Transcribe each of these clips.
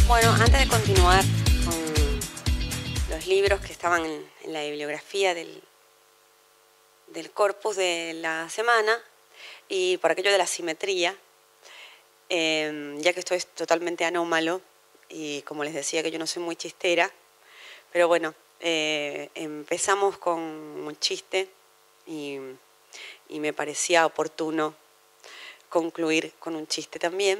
Bueno, antes de continuar con los libros que estaban en la bibliografía del corpus de la semana, y por aquello de la simetría, ya que esto es totalmente anómalo, y como les decía que yo no soy muy chistera, pero bueno, empezamos con un chiste y me parecía oportuno concluir con un chiste también.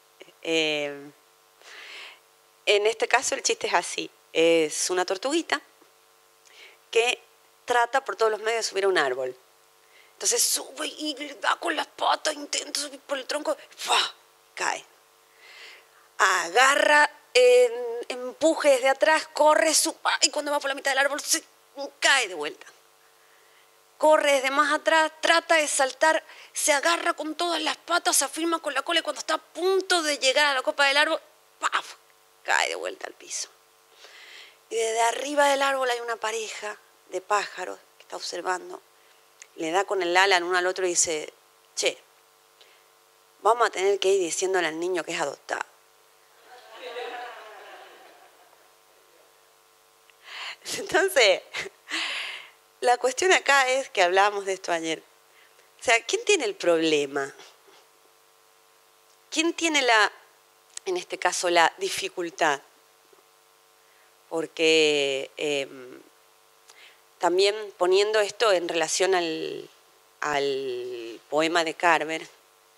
En este caso el chiste es así, es una tortuguita que trata por todos los medios de subir a un árbol. Entonces sube y le da con las patas, intenta subir por el tronco, ¡fua! Cae. Agarra, empuje desde atrás, corre, y cuando va por la mitad del árbol se cae de vuelta. Corre desde más atrás, trata de saltar, se agarra con todas las patas, se afirma con la cola y cuando está a punto de llegar a la copa del árbol, ¡paf!, cae de vuelta al piso. Y desde arriba del árbol hay una pareja de pájaros que está observando. Le da con el ala en uno al otro y dice, che, vamos a tener que ir diciéndole al niño que es adoptado. Entonces, la cuestión acá es que hablábamos de esto ayer. O sea, ¿quién tiene el problema? ¿Quién tiene en este caso, la dificultad? Porque también poniendo esto en relación al poema de Carver,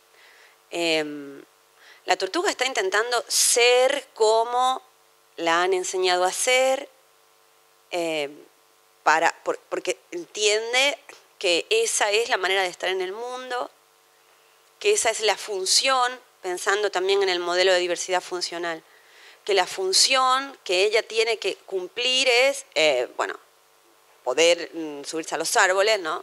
la tortuga está intentando ser como la han enseñado a ser, porque entiende que esa es la manera de estar en el mundo, que esa es la función, pensando también en el modelo de diversidad funcional, que la función que ella tiene que cumplir es, poder subirse a los árboles, ¿no?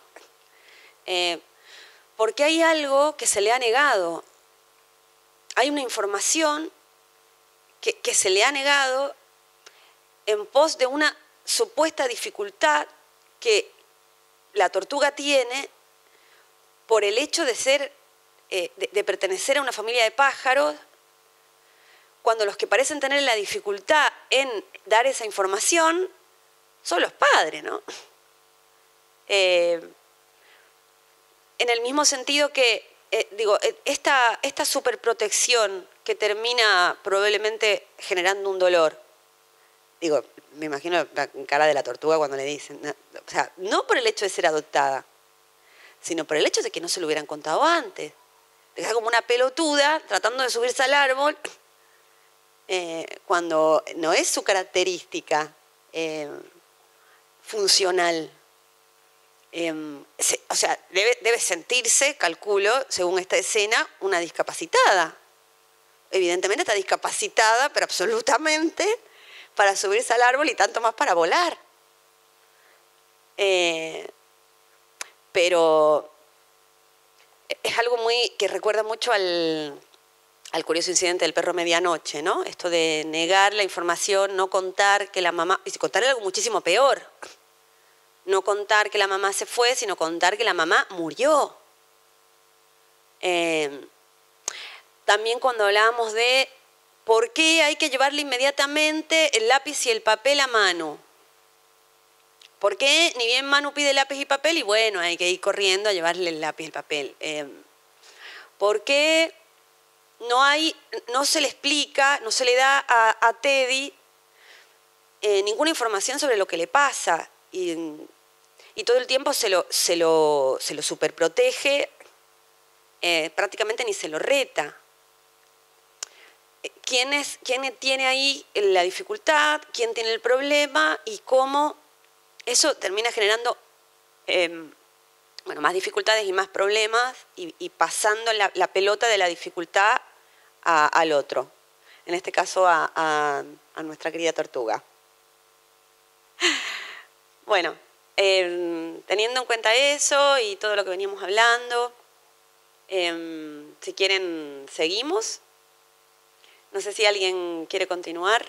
Porque hay algo que se le ha negado. Hay una información que se le ha negado en pos de una supuesta dificultad que la tortuga tiene por el hecho de ser, de pertenecer a una familia de pájaros, cuando los que parecen tener la dificultad en dar esa información son los padres, ¿no? En el mismo sentido que, esta superprotección que termina probablemente generando un dolor, me imagino la cara de la tortuga cuando le dicen, o sea, no por el hecho de ser adoptada, sino por el hecho de que no se lo hubieran contado antes. Deja como una pelotuda tratando de subirse al árbol cuando no es su característica funcional. O sea, debe sentirse, calculo, según esta escena, una discapacitada. Evidentemente está discapacitada, pero absolutamente, para subirse al árbol y tanto más para volar. Pero es algo que recuerda mucho al curioso incidente del perro medianoche, ¿no? Esto de negar la información, no contar que la mamá, y contar algo muchísimo peor. No contar que la mamá se fue, sino contar que la mamá murió. También cuando hablábamos de por qué hay que llevarle inmediatamente el lápiz y el papel a Manu. ¿Por qué ni bien Manu pide lápiz y papel y bueno, hay que ir corriendo a llevarle el lápiz y el papel? ¿Por qué no se le explica, no se le da a Teddy ninguna información sobre lo que le pasa? Y todo el tiempo se lo superprotege, prácticamente ni se lo reta. ¿Quién tiene ahí la dificultad? ¿Quién tiene el problema? Y cómo eso termina generando más dificultades y más problemas y pasando la pelota de la dificultad al otro. En este caso a nuestra querida tortuga. Bueno, teniendo en cuenta eso y todo lo que veníamos hablando, si quieren seguimos. No sé si alguien quiere continuar.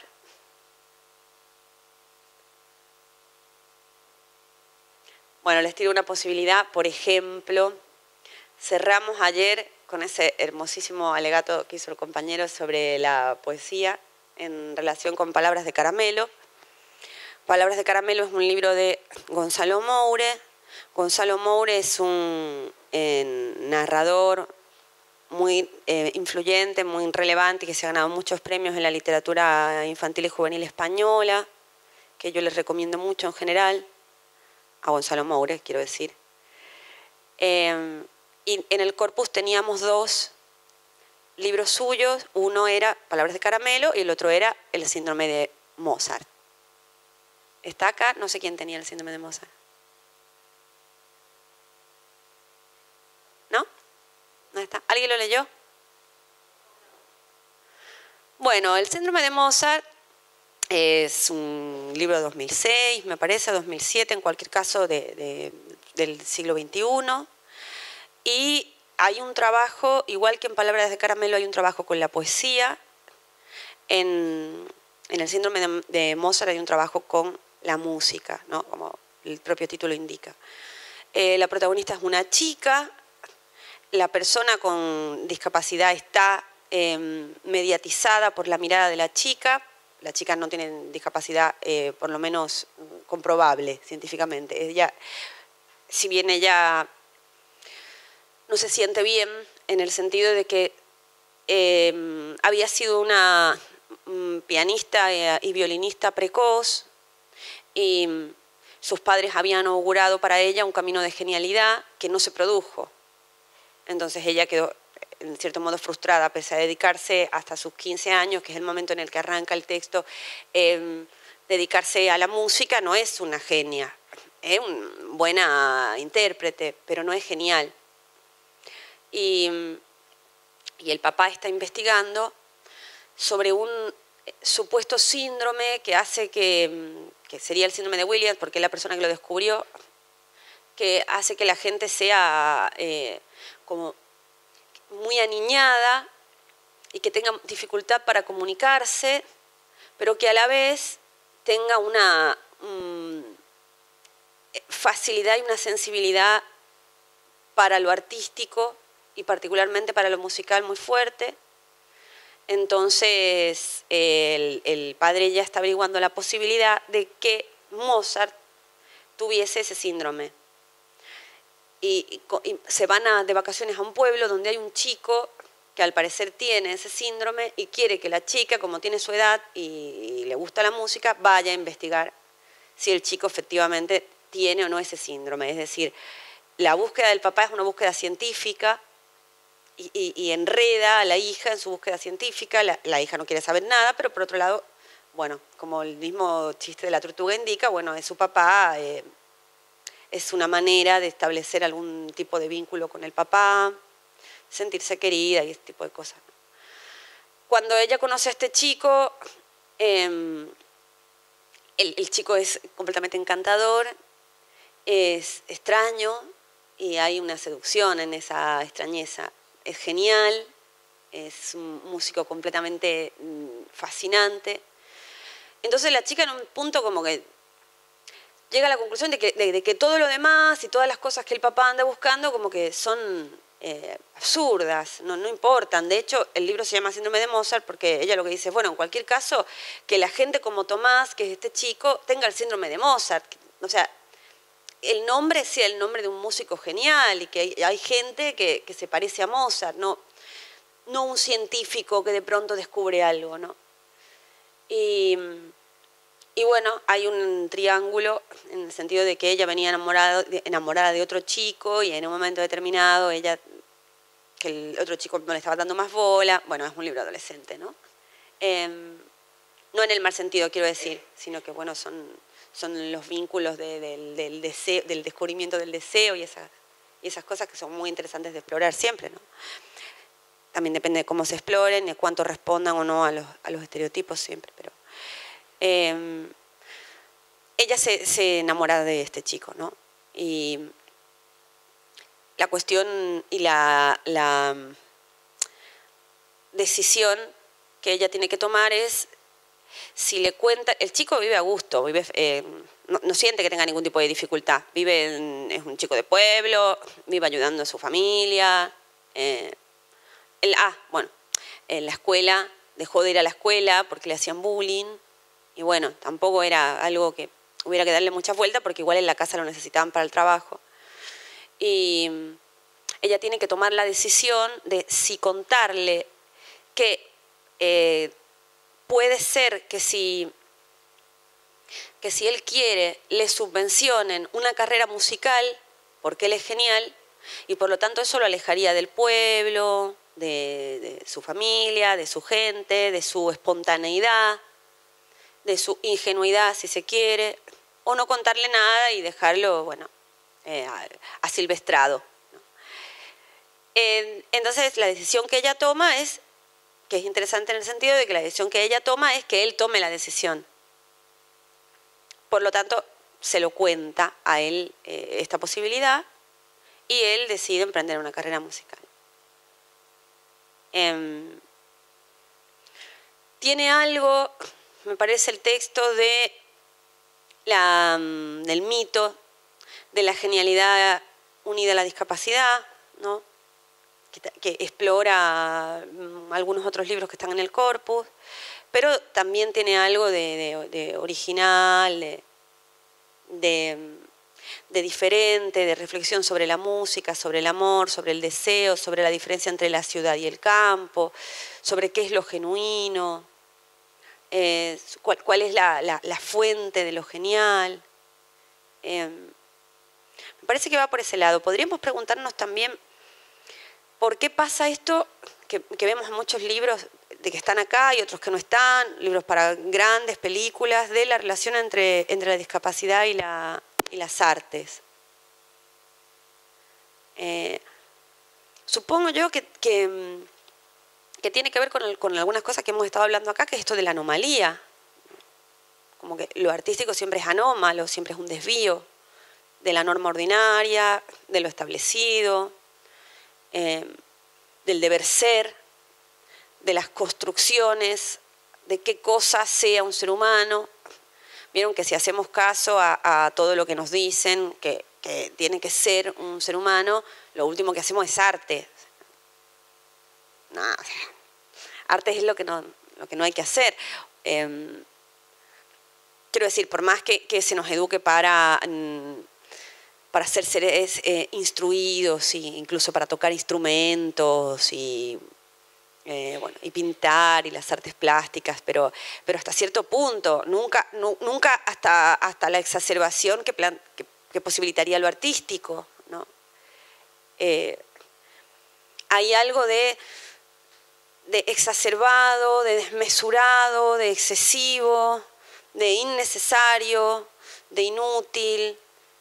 Bueno, les tiro una posibilidad. Por ejemplo, cerramos ayer con ese hermosísimo alegato que hizo el compañero sobre la poesía en relación con Palabras de Caramelo. Palabras de Caramelo es un libro de Gonzalo Moure. Gonzalo Moure es un narrador muy influyente, muy relevante, que se ha ganado muchos premios en la literatura infantil y juvenil española, que yo les recomiendo mucho en general, a Gonzalo Moure, quiero decir. Y en el corpus teníamos 2 libros suyos, uno era Palabras de Caramelo y el otro era El síndrome de Mozart. Está acá, no sé quién tenía el síndrome de Mozart. ¿No? ¿No está? ¿Alguien lo leyó? Bueno, El síndrome de Mozart es un libro de 2006, me parece, 2007, en cualquier caso del siglo XXI. Y hay un trabajo, igual que en Palabras de Caramelo, hay un trabajo con la poesía. En el síndrome de Mozart hay un trabajo con la música, ¿no? Como el propio título indica. La protagonista es una chica. La persona con discapacidad está mediatizada por la mirada de la chica. La chica no tiene discapacidad, por lo menos comprobable científicamente. Ella, si bien ella no se siente bien, en el sentido de que había sido una pianista y violinista precoz, y sus padres habían augurado para ella un camino de genialidad que no se produjo. Entonces ella quedó, en cierto modo, frustrada, pese a dedicarse hasta sus 15 años, que es el momento en el que arranca el texto. Dedicarse a la música, no es una genia, es una buena intérprete, pero no es genial. Y el papá está investigando sobre un supuesto síndrome que hace que sería el síndrome de Williams, porque es la persona que lo descubrió, que hace que la gente sea como muy aniñada y que tenga dificultad para comunicarse, pero que a la vez tenga una facilidad y una sensibilidad para lo artístico y particularmente para lo musical muy fuerte. Entonces el padre ya está averiguando la posibilidad de que Mozart tuviese ese síndrome. Y se van de vacaciones a un pueblo donde hay un chico que al parecer tiene ese síndrome y quiere que la chica, como tiene su edad y le gusta la música, vaya a investigar si el chico efectivamente tiene o no ese síndrome. Es decir, la búsqueda del papá es una búsqueda científica y enreda a la hija en su búsqueda científica. La hija no quiere saber nada, pero por otro lado, bueno, como el mismo chiste de la tortuga indica, bueno, es su papá, es una manera de establecer algún tipo de vínculo con el papá, sentirse querida y ese tipo de cosas. Cuando ella conoce a este chico, el chico es completamente encantador, es extraño y hay una seducción en esa extrañeza. Es genial, es un músico completamente fascinante. Entonces la chica en un punto como que llega a la conclusión de que todo lo demás y todas las cosas que el papá anda buscando como que son absurdas, no importan. De hecho, el libro se llama Síndrome de Mozart porque ella lo que dice es, bueno, en cualquier caso, que la gente como Tomás, que es este chico, tenga el síndrome de Mozart. O sea, el nombre sea el nombre de un músico genial y que hay gente que se parece a Mozart, no un científico que de pronto descubre algo, ¿no? Y bueno, hay un triángulo en el sentido de que ella venía enamorada de otro chico y en un momento determinado que el otro chico no le estaba dando más bola. Bueno, es un libro adolescente, ¿no? No en el mal sentido, quiero decir, sino que, bueno, son los vínculos del deseo, del descubrimiento del deseo y esas cosas que son muy interesantes de explorar siempre, ¿no? También depende de cómo se exploren, de cuánto respondan o no a los estereotipos siempre, pero ella se enamora de este chico, ¿no? Y la cuestión y la decisión que ella tiene que tomar es si le cuenta. El chico vive a gusto, no siente que tenga ningún tipo de dificultad. Es un chico de pueblo, vive ayudando a su familia. Bueno, en la escuela dejó de ir a la escuela porque le hacían bullying. Y bueno, tampoco era algo que hubiera que darle mucha vuelta porque igual en la casa lo necesitaban para el trabajo. Y ella tiene que tomar la decisión de si contarle que puede ser que si él quiere le subvencionen una carrera musical, porque él es genial, y por lo tanto eso lo alejaría del pueblo, de su familia, de su gente, de su espontaneidad, de su ingenuidad, si se quiere, o no contarle nada y dejarlo, bueno, asilvestrado. Entonces la decisión que ella toma es, que es interesante en el sentido de que la decisión que ella toma es que él tome la decisión. Por lo tanto, se lo cuenta a él esta posibilidad y él decide emprender una carrera musical. Tiene algo, me parece, el texto del mito de la genialidad unida a la discapacidad, ¿no? Que explora algunos otros libros que están en el corpus, pero también tiene algo de original, de diferente, de reflexión sobre la música, sobre el amor, sobre el deseo, sobre la diferencia entre la ciudad y el campo, sobre qué es lo genuino, cuál es la fuente de lo genial. Me parece que va por ese lado. Podríamos preguntarnos también por qué pasa esto que vemos en muchos libros de que están acá y otros que no están, libros para grandes películas, de la relación entre la discapacidad y las artes. Supongo yo que tiene que ver con algunas cosas que hemos estado hablando acá, que es esto de la anomalía. Como que lo artístico siempre es anómalo, siempre es un desvío de la norma ordinaria, de lo establecido, del deber ser, de las construcciones, de qué cosa sea un ser humano. Vieron que si hacemos caso a todo lo que nos dicen que tiene que ser un ser humano, lo último que hacemos es arte. No, arte es lo que no hay que hacer. Quiero decir, por más que se nos eduque para ser seres instruidos, incluso para tocar instrumentos y pintar y las artes plásticas, pero hasta cierto punto, nunca hasta la exacerbación que posibilitaría lo artístico, ¿no? Hay algo de exacerbado, de desmesurado, de excesivo, de innecesario, de inútil,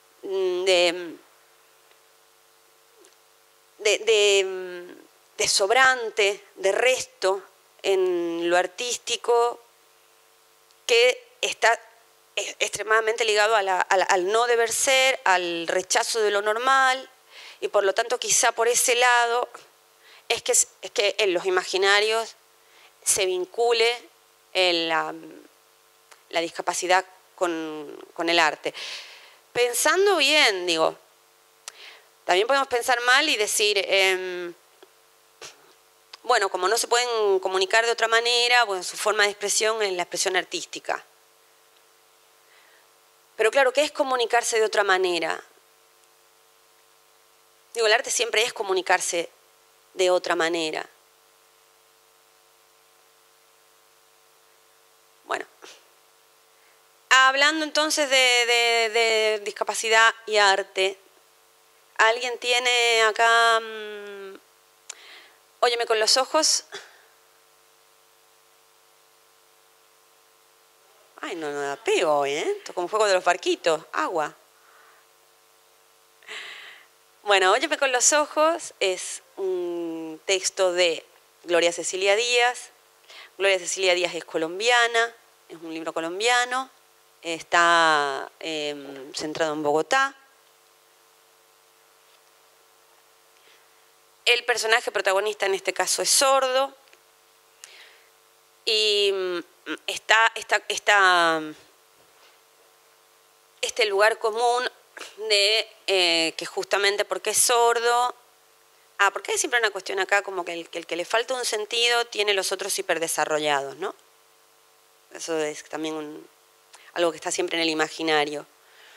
de sobrante, de resto en lo artístico, que está extremadamente ligado al no deber ser, al rechazo de lo normal, y por lo tanto quizá por ese lado es que en los imaginarios se vincule la discapacidad con el arte. Pensando bien, digo, también podemos pensar mal y decir, bueno, como no se pueden comunicar de otra manera, bueno, su forma de expresión es la expresión artística. Pero claro, ¿qué es comunicarse de otra manera? Digo, el arte siempre es comunicarse de otra manera. Bueno, hablando entonces de discapacidad y arte, ¿alguien tiene acá... Óyeme con los ojos? Ay, no da pego hoy, ¿eh? Esto es como juego de los barquitos, agua. Bueno, Óyeme con los ojos es un texto de Gloria Cecilia Díaz. Gloria Cecilia Díaz es colombiana, es un libro colombiano, está centrado en Bogotá. El personaje protagonista en este caso es sordo y está este lugar común de que justamente porque es sordo Porque hay siempre una cuestión acá como que el que le falta un sentido tiene los otros hiperdesarrollados, ¿no? Eso es también algo que está siempre en el imaginario.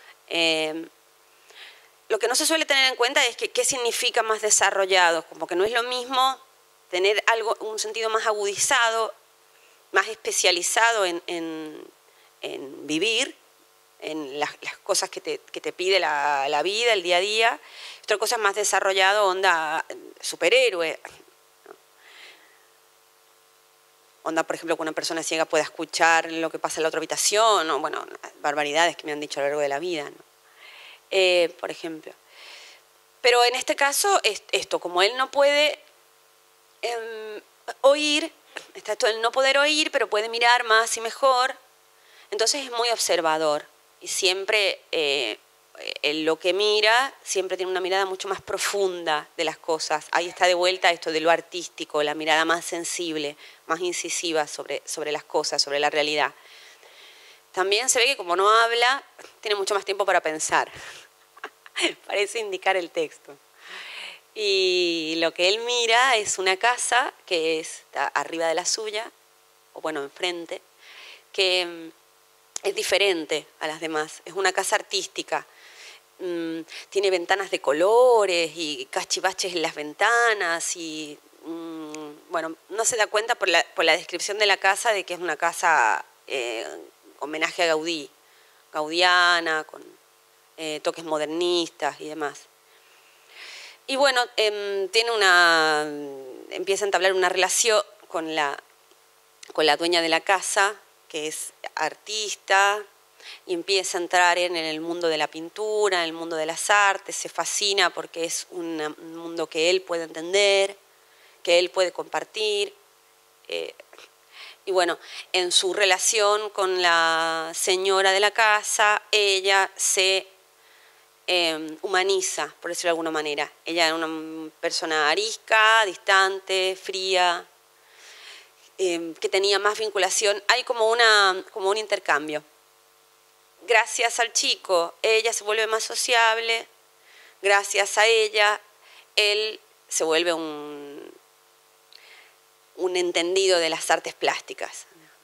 Lo que no se suele tener en cuenta es que qué significa más desarrollado, como que no es lo mismo tener un sentido más agudizado, más especializado en vivir, en las cosas que te pide la vida, el día a día. Otra cosa es más desarrollado, onda superhéroe. Onda, por ejemplo, que una persona ciega pueda escuchar lo que pasa en la otra habitación, o bueno, barbaridades que me han dicho a lo largo de la vida, ¿no? Por ejemplo. Pero en este caso, esto, como él no puede oír, está esto del no poder oír, pero puede mirar más y mejor, entonces es muy observador. Y siempre, lo que mira, siempre tiene una mirada mucho más profunda de las cosas. Ahí está de vuelta esto de lo artístico, la mirada más sensible, más incisiva sobre las cosas, sobre la realidad. También se ve que como no habla, tiene mucho más tiempo para pensar. Parece indicar el texto. Y lo que él mira es una casa que está arriba de la suya, o bueno, enfrente, que es diferente a las demás. Es una casa artística. Tiene ventanas de colores y cachivaches en las ventanas y bueno, no se da cuenta por la descripción de la casa de que es una casa homenaje a Gaudí, gaudiana, con toques modernistas y demás. Y bueno, empieza a entablar una relación con la dueña de la casa, que es artista, y empieza a entrar en el mundo de la pintura, en el mundo de las artes, se fascina porque es un mundo que él puede entender, que él puede compartir. Y bueno, en su relación con la señora de la casa, ella se humaniza, por decirlo de alguna manera. Ella era una persona arisca, distante, fría, que tenía más vinculación. Hay como un intercambio. Gracias al chico, ella se vuelve más sociable. Gracias a ella, él se vuelve un entendido de las artes plásticas.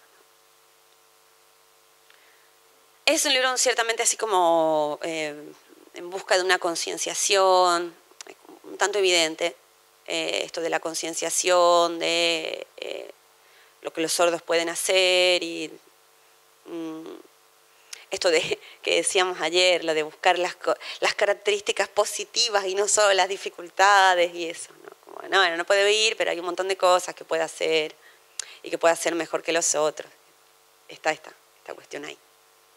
Es un libro ciertamente así como en busca de una concienciación, un tanto evidente, esto de la concienciación, de lo que los sordos pueden hacer y esto de que decíamos ayer, lo de buscar las características positivas y no solo las dificultades y eso, ¿no? Como, no puede oír, pero hay un montón de cosas que puede hacer y que puede hacer mejor que los otros. Está esta cuestión ahí.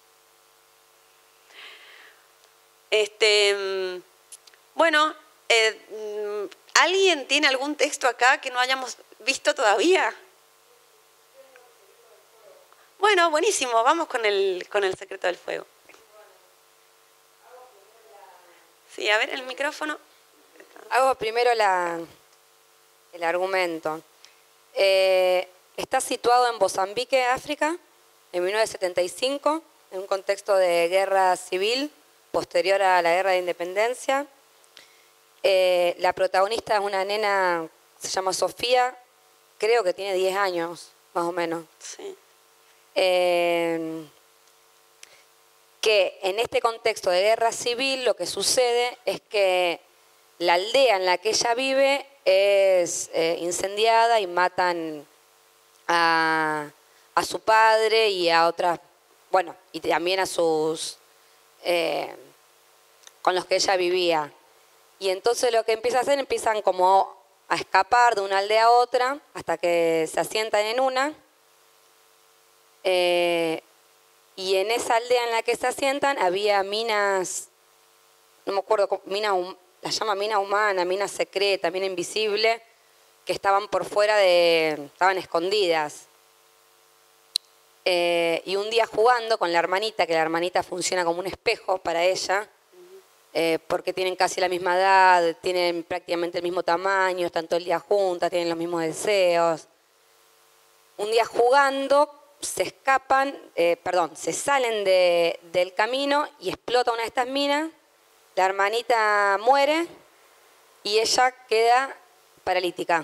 Bueno, ¿alguien tiene algún texto acá que no hayamos visto todavía? Bueno, buenísimo, vamos con el secreto del fuego. Sí, a ver, el micrófono. Hago primero el argumento. Está situado en Mozambique, África, en 1975, en un contexto de guerra civil posterior a la guerra de independencia. La protagonista es una nena, se llama Sofía, creo que tiene 10 años, más o menos. Sí. Que en este contexto de guerra civil lo que sucede es que la aldea en la que ella vive es incendiada y matan a su padre y a otras, bueno, y también a sus, con los que ella vivía. Y entonces lo que empieza a hacer, empiezan como a escapar de una aldea a otra hasta que se asientan en una. Y en esa aldea en la que se asientan había minas, no me acuerdo, la llama mina humana, mina secreta, mina invisible, que estaban por fuera estaban escondidas. Y un día jugando con la hermanita, que la hermanita funciona como un espejo para ella, porque tienen casi la misma edad, tienen prácticamente el mismo tamaño, están todo el día juntas, tienen los mismos deseos. Un día jugando se escapan, se salen del camino y explota una de estas minas, la hermanita muere y ella queda paralítica.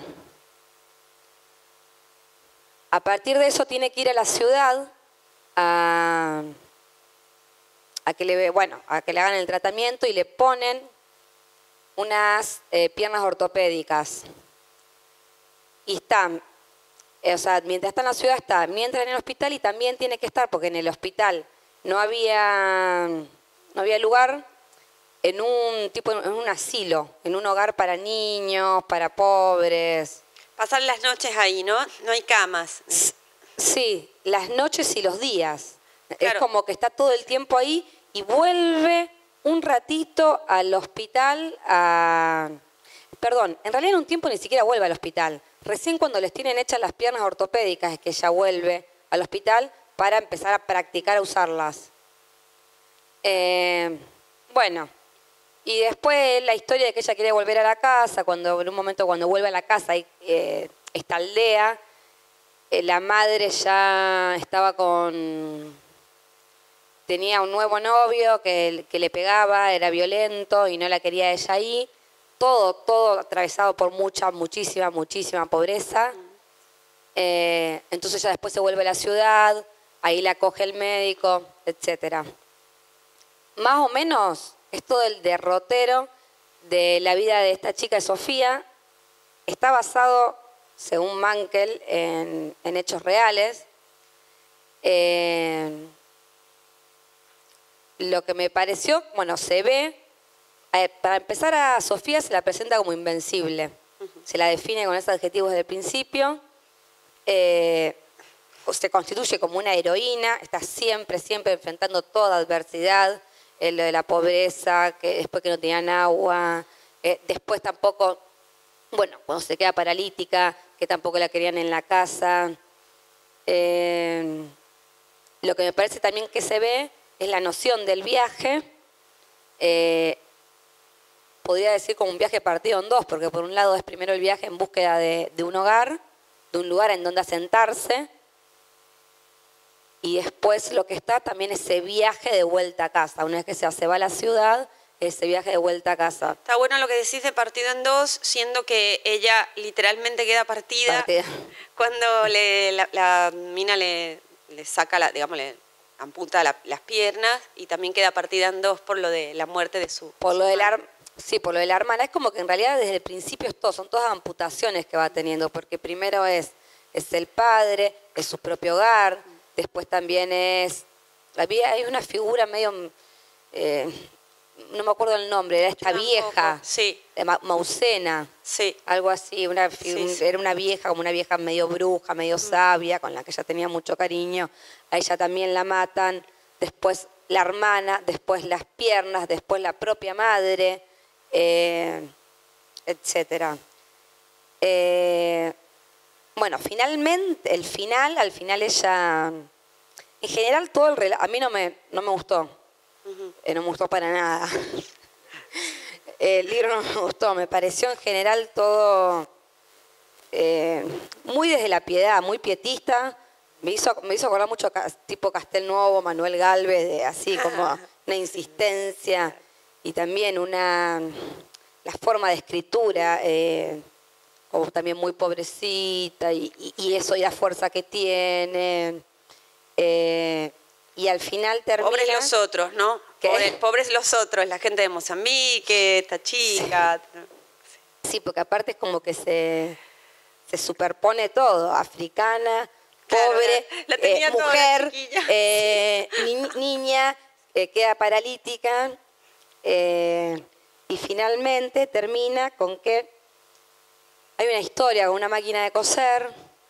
A partir de eso tiene que ir a la ciudad a que le hagan el tratamiento y le ponen unas piernas ortopédicas. Y está, mientras está en la ciudad está, mientras en el hospital, y también tiene que estar, porque en el hospital no había lugar, en un asilo, en un hogar para niños, para pobres. Pasar las noches ahí, ¿no? No hay camas. Sí, las noches y los días. Claro. Es como que está todo el tiempo ahí y vuelve un ratito al hospital Perdón, en realidad en un tiempo ni siquiera vuelve al hospital. Recién cuando les tienen hechas las piernas ortopédicas es que ella vuelve al hospital para empezar a practicar a usarlas. Bueno, y después la historia de que ella quiere volver a la casa, en un momento cuando vuelve a la casa, esta aldea, la madre ya tenía un nuevo novio que le pegaba, era violento y no la quería ella ahí. Todo atravesado por muchísima pobreza. Entonces ella después se vuelve a la ciudad, ahí la coge el médico, etc. Más o menos es todo el derrotero de la vida de esta chica de Sofía. Está basado, según Mankel, en hechos reales. Lo que me pareció, se ve, para empezar a Sofía se la presenta como invencible. Se la define con esos adjetivos desde el principio. Se constituye como una heroína, está siempre enfrentando toda adversidad, lo de la pobreza, que después que no tenían agua, después tampoco, cuando se queda paralítica, que tampoco la querían en la casa. Lo que me parece también que se ve es la noción del viaje. Podría decir como un viaje partido en dos, porque por un lado es primero el viaje en búsqueda de un hogar, de un lugar en donde asentarse, y después lo que está también ese viaje de vuelta a casa. Una vez que se va a la ciudad, ese viaje de vuelta a casa. Está bueno lo que decís de partido en dos, siendo que ella literalmente queda partida. Cuando la mina le saca, le amputa las piernas, y también queda partida en dos por lo de la muerte de su... Por lo de la hermana. Es como que en realidad desde el principio son todas amputaciones que va teniendo, porque primero es el padre, es su propio hogar, después también hay una figura medio, no me acuerdo el nombre, era esta vieja, sí. Mausena, sí. Algo así, era una vieja, como una vieja medio bruja, medio sabia, con la que ella tenía mucho cariño. A ella también la matan, después la hermana, después las piernas, después la propia madre, etcétera. Finalmente, al final ella, en general todo el relato, a mí no me gustó, no me gustó para nada. El libro no me gustó, me pareció en general todo muy desde la piedad, muy pietista. Me hizo acordar mucho tipo Castelnuovo, Manuel Gálvez, así como una insistencia, y también la forma de escritura, como también muy pobrecita, y eso y la fuerza que tiene. Y al final termina... Pobres los otros, ¿no? Pobres los otros, la gente de Mozambique, esta chica. Sí, porque aparte es como que se superpone todo, africana, pobre, claro, mujer, niña, queda paralítica, y finalmente termina con que hay una historia con una máquina de coser.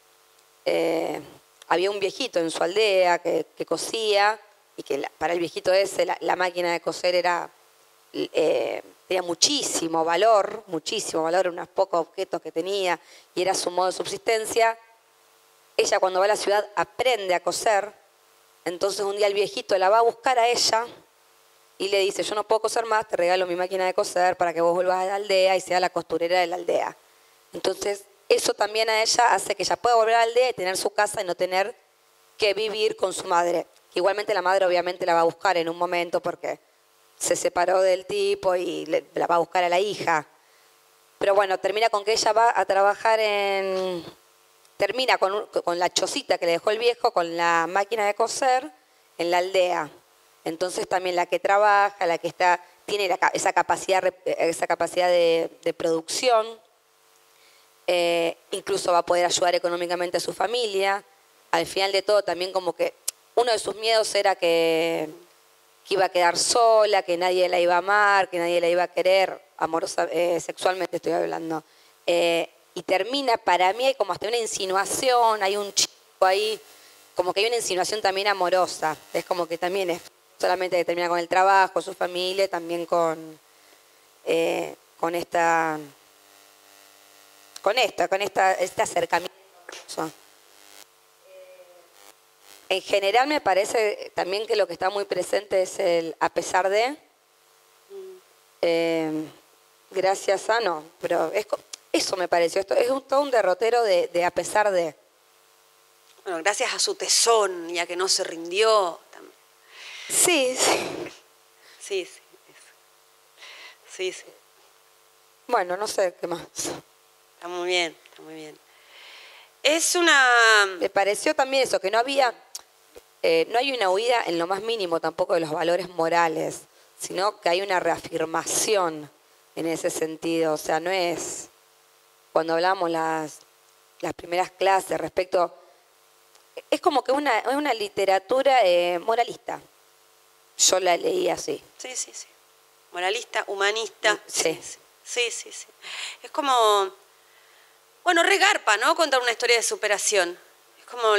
Había un viejito en su aldea que cosía, y que para el viejito ese la máquina de coser tenía muchísimo valor, unos pocos objetos que tenía, y era su modo de subsistencia. Ella cuando va a la ciudad aprende a coser, entonces un día el viejito la va a buscar a ella y le dice: yo no puedo coser más, te regalo mi máquina de coser para que vos vuelvas a la aldea y sea la costurera de la aldea. Entonces eso también a ella hace que ella pueda volver a la aldea y tener su casa y no tener que vivir con su madre. Igualmente la madre obviamente la va a buscar en un momento porque se separó del tipo y la va a buscar a la hija. pero bueno, termina con que ella va a trabajar termina con la chocita que le dejó el viejo, con la máquina de coser en la aldea. Entonces también la que trabaja, la que tiene esa capacidad de producción, incluso va a poder ayudar económicamente a su familia. Al final de todo también como que uno de sus miedos era que iba a quedar sola, que nadie la iba a amar, que nadie la iba a querer, amorosa, sexualmente estoy hablando. Y termina, para mí hay como hasta una insinuación, hay un chico ahí, como que hay una insinuación también amorosa. Es como que también es solamente que termina con el trabajo, su familia, también con este acercamiento. En general me parece también que lo que está muy presente es el a pesar de, gracias a, no, pero eso me pareció, esto es todo un derrotero de a pesar de. Bueno, gracias a su tesón, ya que no se rindió. Sí, sí. Sí, sí. Sí, sí. Bueno, no sé qué más. Está muy bien, está muy bien. Es una... Me pareció también eso, que no había, no hay una huida en lo más mínimo tampoco de los valores morales, sino que hay una reafirmación en ese sentido. O sea, no es, cuando hablamos las primeras clases respecto, es como que es una literatura moralista. Yo la leí así. Sí, sí, sí. Moralista, humanista. Sí. Sí, sí, sí. Es como, bueno, regarpa, ¿no? Contar una historia de superación. Es como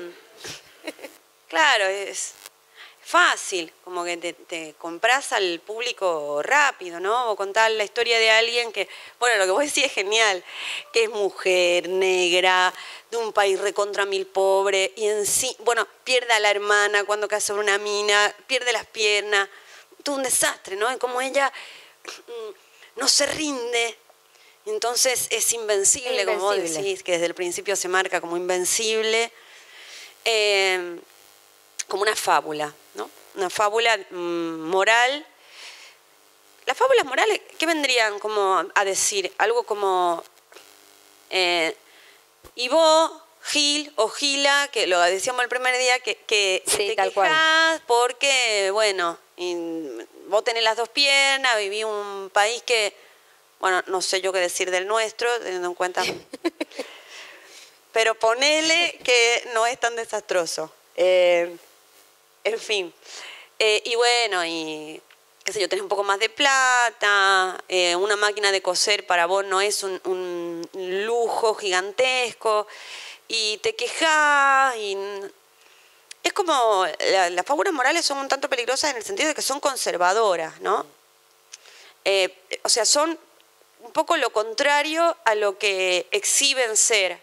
claro, es fácil, como que te compras al público rápido, ¿no? O contar la historia de alguien que, bueno, lo que vos decís es genial, que es mujer, negra, de un país recontra mil pobre, y en sí, bueno, pierde a la hermana cuando cae sobre una mina, pierde las piernas, todo un desastre, ¿no? Y como ella no se rinde, entonces es invencible, como vos decís, que desde el principio se marca como invencible, como una fábula, ¿no? Una fábula moral. Las fábulas morales, ¿qué vendrían como a decir? Algo como, y vos, Gil o Gila, que lo decíamos el primer día, que sí, te tal quejás porque, bueno, vos tenés las dos piernas, viví un país que, bueno, no sé yo qué decir del nuestro, teniendo en cuenta, pero ponele que no es tan desastroso. En fin, y bueno, y qué sé yo, tenés un poco más de plata, una máquina de coser para vos no es un lujo gigantesco, y te quejás, y es como, las fábulas morales son un tanto peligrosas en el sentido de que son conservadoras, ¿no? O sea, son un poco lo contrario a lo que exhiben ser.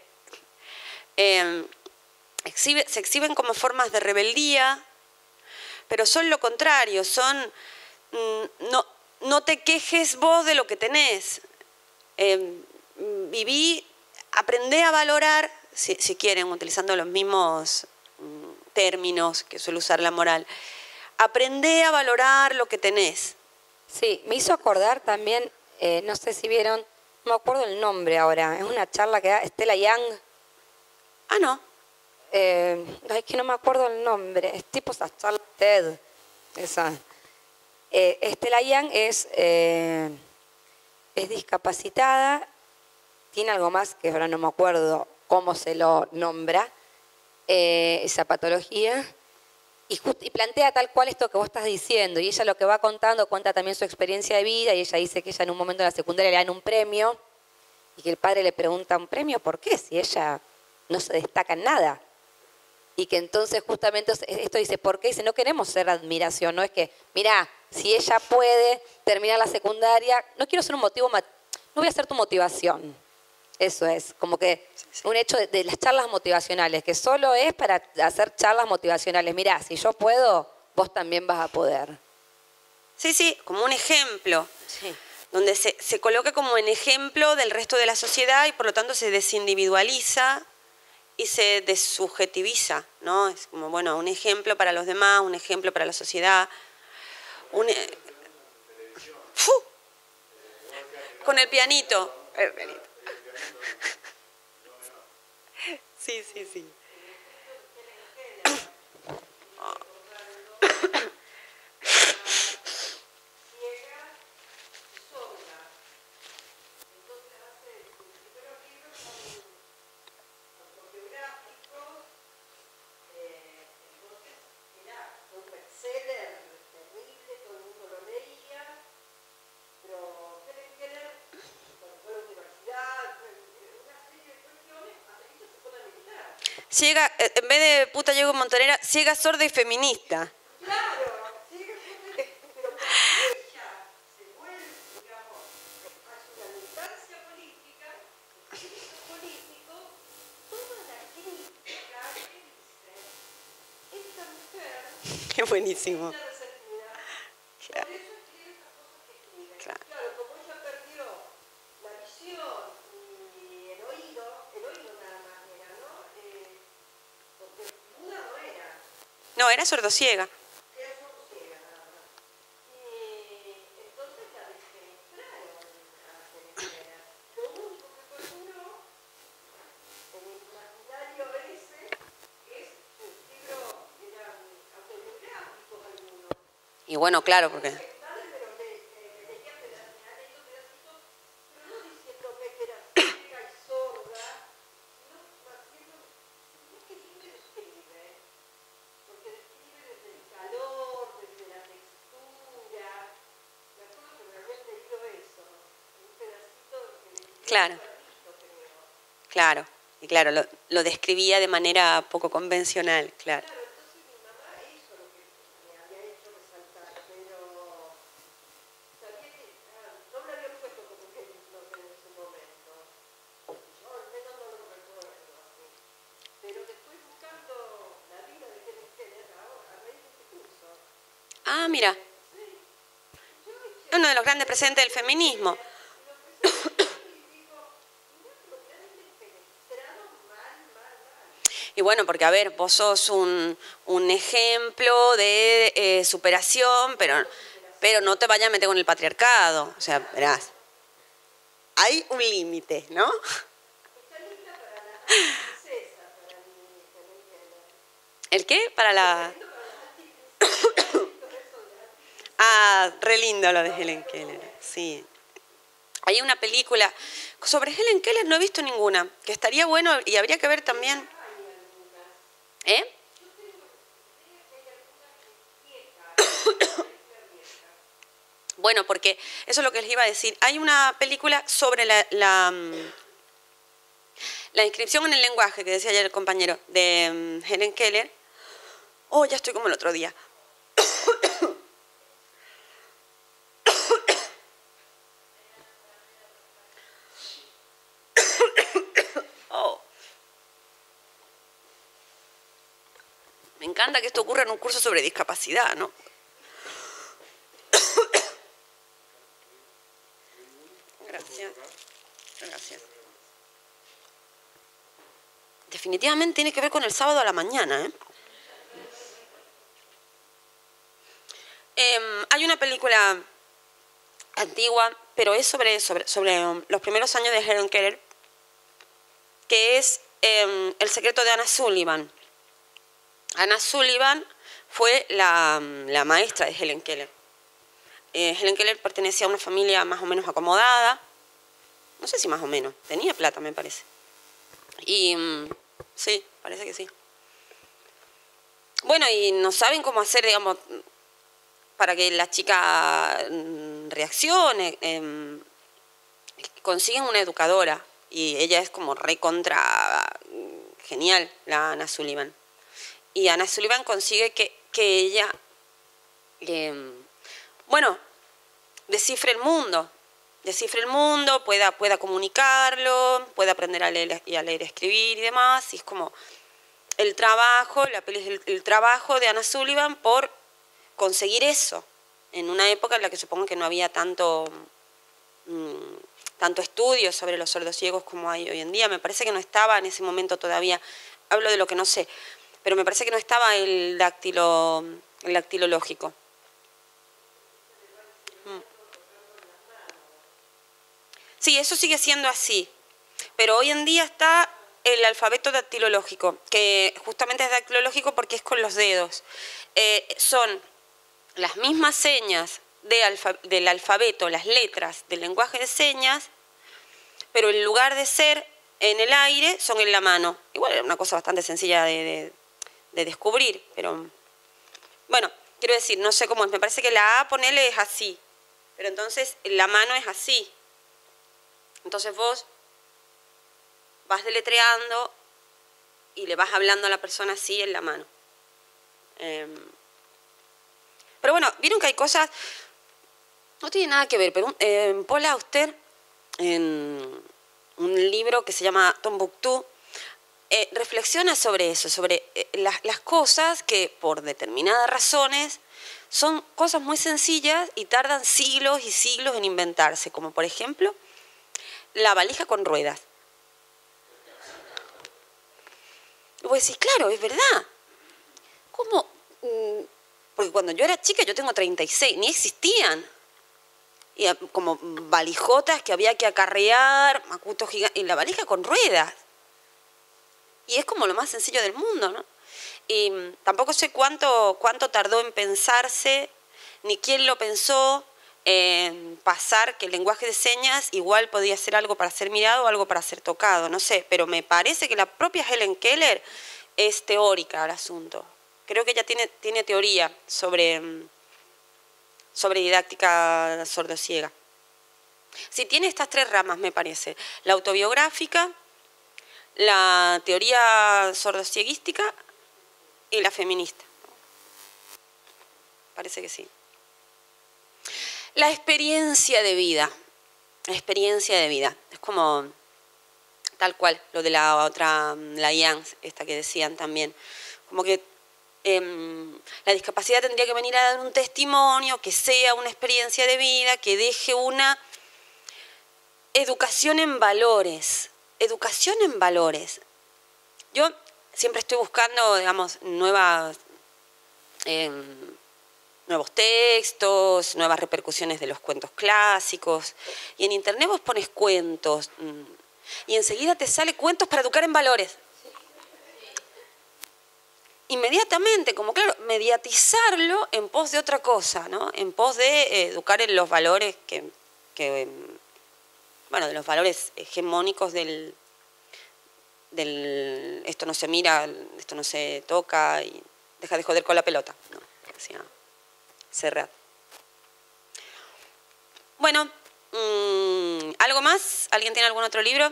Se exhiben como formas de rebeldía, pero son lo contrario, son no te quejes vos de lo que tenés. Aprendé a valorar, si quieren, utilizando los mismos términos que suele usar la moral, aprendé a valorar lo que tenés. Sí, me hizo acordar también, no sé si vieron, no me acuerdo el nombre ahora, es una charla que da Stella Young. Ah, no. Es que no me acuerdo el nombre, es tipo esas charlas TED. Esa. Stella Young es discapacitada, tiene algo más que ahora no me acuerdo cómo se lo nombra, esa patología, y plantea tal cual esto que vos estás diciendo, y ella lo que va contando, cuenta también su experiencia de vida, y ella dice que ella en un momento de la secundaria le dan un premio, y que el padre le pregunta, ¿un premio por qué? Si ella no se destaca en nada. Y que entonces justamente esto dice, ¿por qué? Dice, no queremos ser admiración, no es que, mirá, si ella puede terminar la secundaria, no quiero ser un motivo, no voy a ser tu motivación. Eso es, como que un hecho de las charlas motivacionales, que solo es para hacer charlas motivacionales. Mirá, si yo puedo, vos también vas a poder. Sí, sí, como un ejemplo, Sí. donde se coloca como en ejemplo del resto de la sociedad y por lo tanto se desindividualiza y se desubjetiviza, ¿no? Es como, bueno, un ejemplo para los demás, un ejemplo para la sociedad. Con el pianito. Es Benito. Sí, sí, sí. Ciega, en vez de puta llego montonera, ciega, sorda y feminista. Claro, ciega, sorda, pero cuando ella se vuelve, digamos, a su militancia política, el espíritu político, toda la crítica que dice, esta mujer Qué buenísimo. es resentida. Claro. Por eso escribe estas cosas que escribe. Claro. Claro, como ella perdió la visión y el oído nada más era, ¿no? Porque muda no era. No, era sordociega. Era sordo-ciega nada más. Y entonces la despenetraron a Cerecera. Lo único que perduró en el imaginario ese es sus libros, eran autobiográficos algunos. Y bueno, claro, porque... Nadie me lo lee, me leía pedacitos, pero no diciéndome que era ciega y sorda, sino haciendo, no que libre describe, porque describe desde el calor, desde la textura. Me acuerdo que me habían leído eso, un pedacito que le escribió Claro. un perrito, creo. Claro, y claro, lo describía de manera poco convencional, claro. Claro, entonces mi mamá hizo lo que me había hecho resaltar, pero sabía que no me había puesto como ejemplo en ese momento. Yo al menos no lo recuerdo así. Pero después buscando la vida de Helen Keller ahora, a raíz de este curso, Ah, mira, sí, yo eché uno de los grandes presentes del feminismo. lo presento y digo, mirá que lo que han penetrado mal. Y bueno, porque a ver, vos sos un ejemplo de superación, pero no te vayas a meter con el patriarcado. O sea, verás, hay un límite, ¿no? Está lista para la princesa, para mi Helen Keller. ¿El qué? Para la... Ah, re lindo lo de Helen Keller, sí. Hay una película sobre Helen Keller, no he visto ninguna, que estaría bueno y habría que ver también. ¿Eh? Bueno, porque eso es lo que les iba a decir. Hay una película sobre la inscripción en el lenguaje, que decía ayer el compañero, de Helen Keller. Oh, ya estoy como el otro día. Oh. Me encanta que esto ocurra en un curso sobre discapacidad, ¿no? Gracias. Gracias. Definitivamente tiene que ver con el sábado a la mañana, ¿eh? Hay una película antigua, pero es sobre los primeros años de Helen Keller, que es El secreto de Anna Sullivan. Anna Sullivan fue la maestra de Helen Keller. Helen Keller pertenecía a una familia más o menos acomodada. No sé si más o menos. Tenía plata, me parece. Y sí, parece que sí. Bueno, y no saben cómo hacer, digamos, para que la chica reaccione. Consiguen una educadora. Y ella es como recontra genial, la Anna Sullivan. Y Anna Sullivan consigue que ella, bueno, descifre el mundo, pueda comunicarlo, pueda aprender a leer y escribir y demás. Y es como el trabajo, la peli es el trabajo de Anna Sullivan por conseguir eso, en una época en la que supongo que no había tanto estudio sobre los sordociegos como hay hoy en día. Me parece que no estaba en ese momento todavía, hablo de lo que no sé, pero me parece que no estaba el dactilológico. Sí, eso sigue siendo así. Pero hoy en día está el alfabeto dactilológico, que justamente es dactilológico porque es con los dedos. Son las mismas señas del alfabeto, las letras del lenguaje de señas, pero en lugar de ser en el aire, son en la mano. Igual era una cosa bastante sencilla de descubrir, pero bueno, quiero decir, no sé cómo es, me parece que la A, ponele, es así, pero entonces la mano es así. Entonces vos vas deletreando y le vas hablando a la persona así en la mano. Pero bueno, vieron que hay cosas, no tiene nada que ver, pero Paul Auster, en un libro que se llama Tombuctú, reflexiona sobre eso, sobre las cosas que por determinadas razones son cosas muy sencillas y tardan siglos y siglos en inventarse, como por ejemplo la valija con ruedas. Y vos decís, claro, es verdad. ¿Cómo? Porque cuando yo era chica, yo tengo 36, ni existían. Y como valijotas que había que acarrear, macutos gigantes, y la valija con ruedas. Y es como lo más sencillo del mundo, ¿no? Y tampoco sé cuánto tardó en pensarse, ni quién lo pensó, en pasar que el lenguaje de señas igual podía ser algo para ser mirado o algo para ser tocado, no sé, pero me parece que la propia Helen Keller es teórica al asunto. Creo que ella tiene teoría sobre didáctica sordosiega. Sí, tiene estas tres ramas, me parece. La autobiográfica, la teoría sordosieguística y la feminista. Parece que sí. La experiencia de vida. La experiencia de vida. Es como tal cual, lo de la otra, la Young, esta que decían también. Como que la discapacidad tendría que venir a dar un testimonio, que sea una experiencia de vida, que deje una educación en valores. Educación en valores. Yo siempre estoy buscando, digamos, nuevos textos, nuevas repercusiones de los cuentos clásicos. Y en internet vos pones cuentos y enseguida te sale cuentos para educar en valores. Inmediatamente, como claro, mediatizarlo en pos de otra cosa, ¿no? En pos de educar en los valores bueno, de los valores hegemónicos del esto no se mira, esto no se toca y deja de joder con la pelota, ¿no? Decía Serrat. Bueno, ¿algo más? ¿Alguien tiene algún otro libro?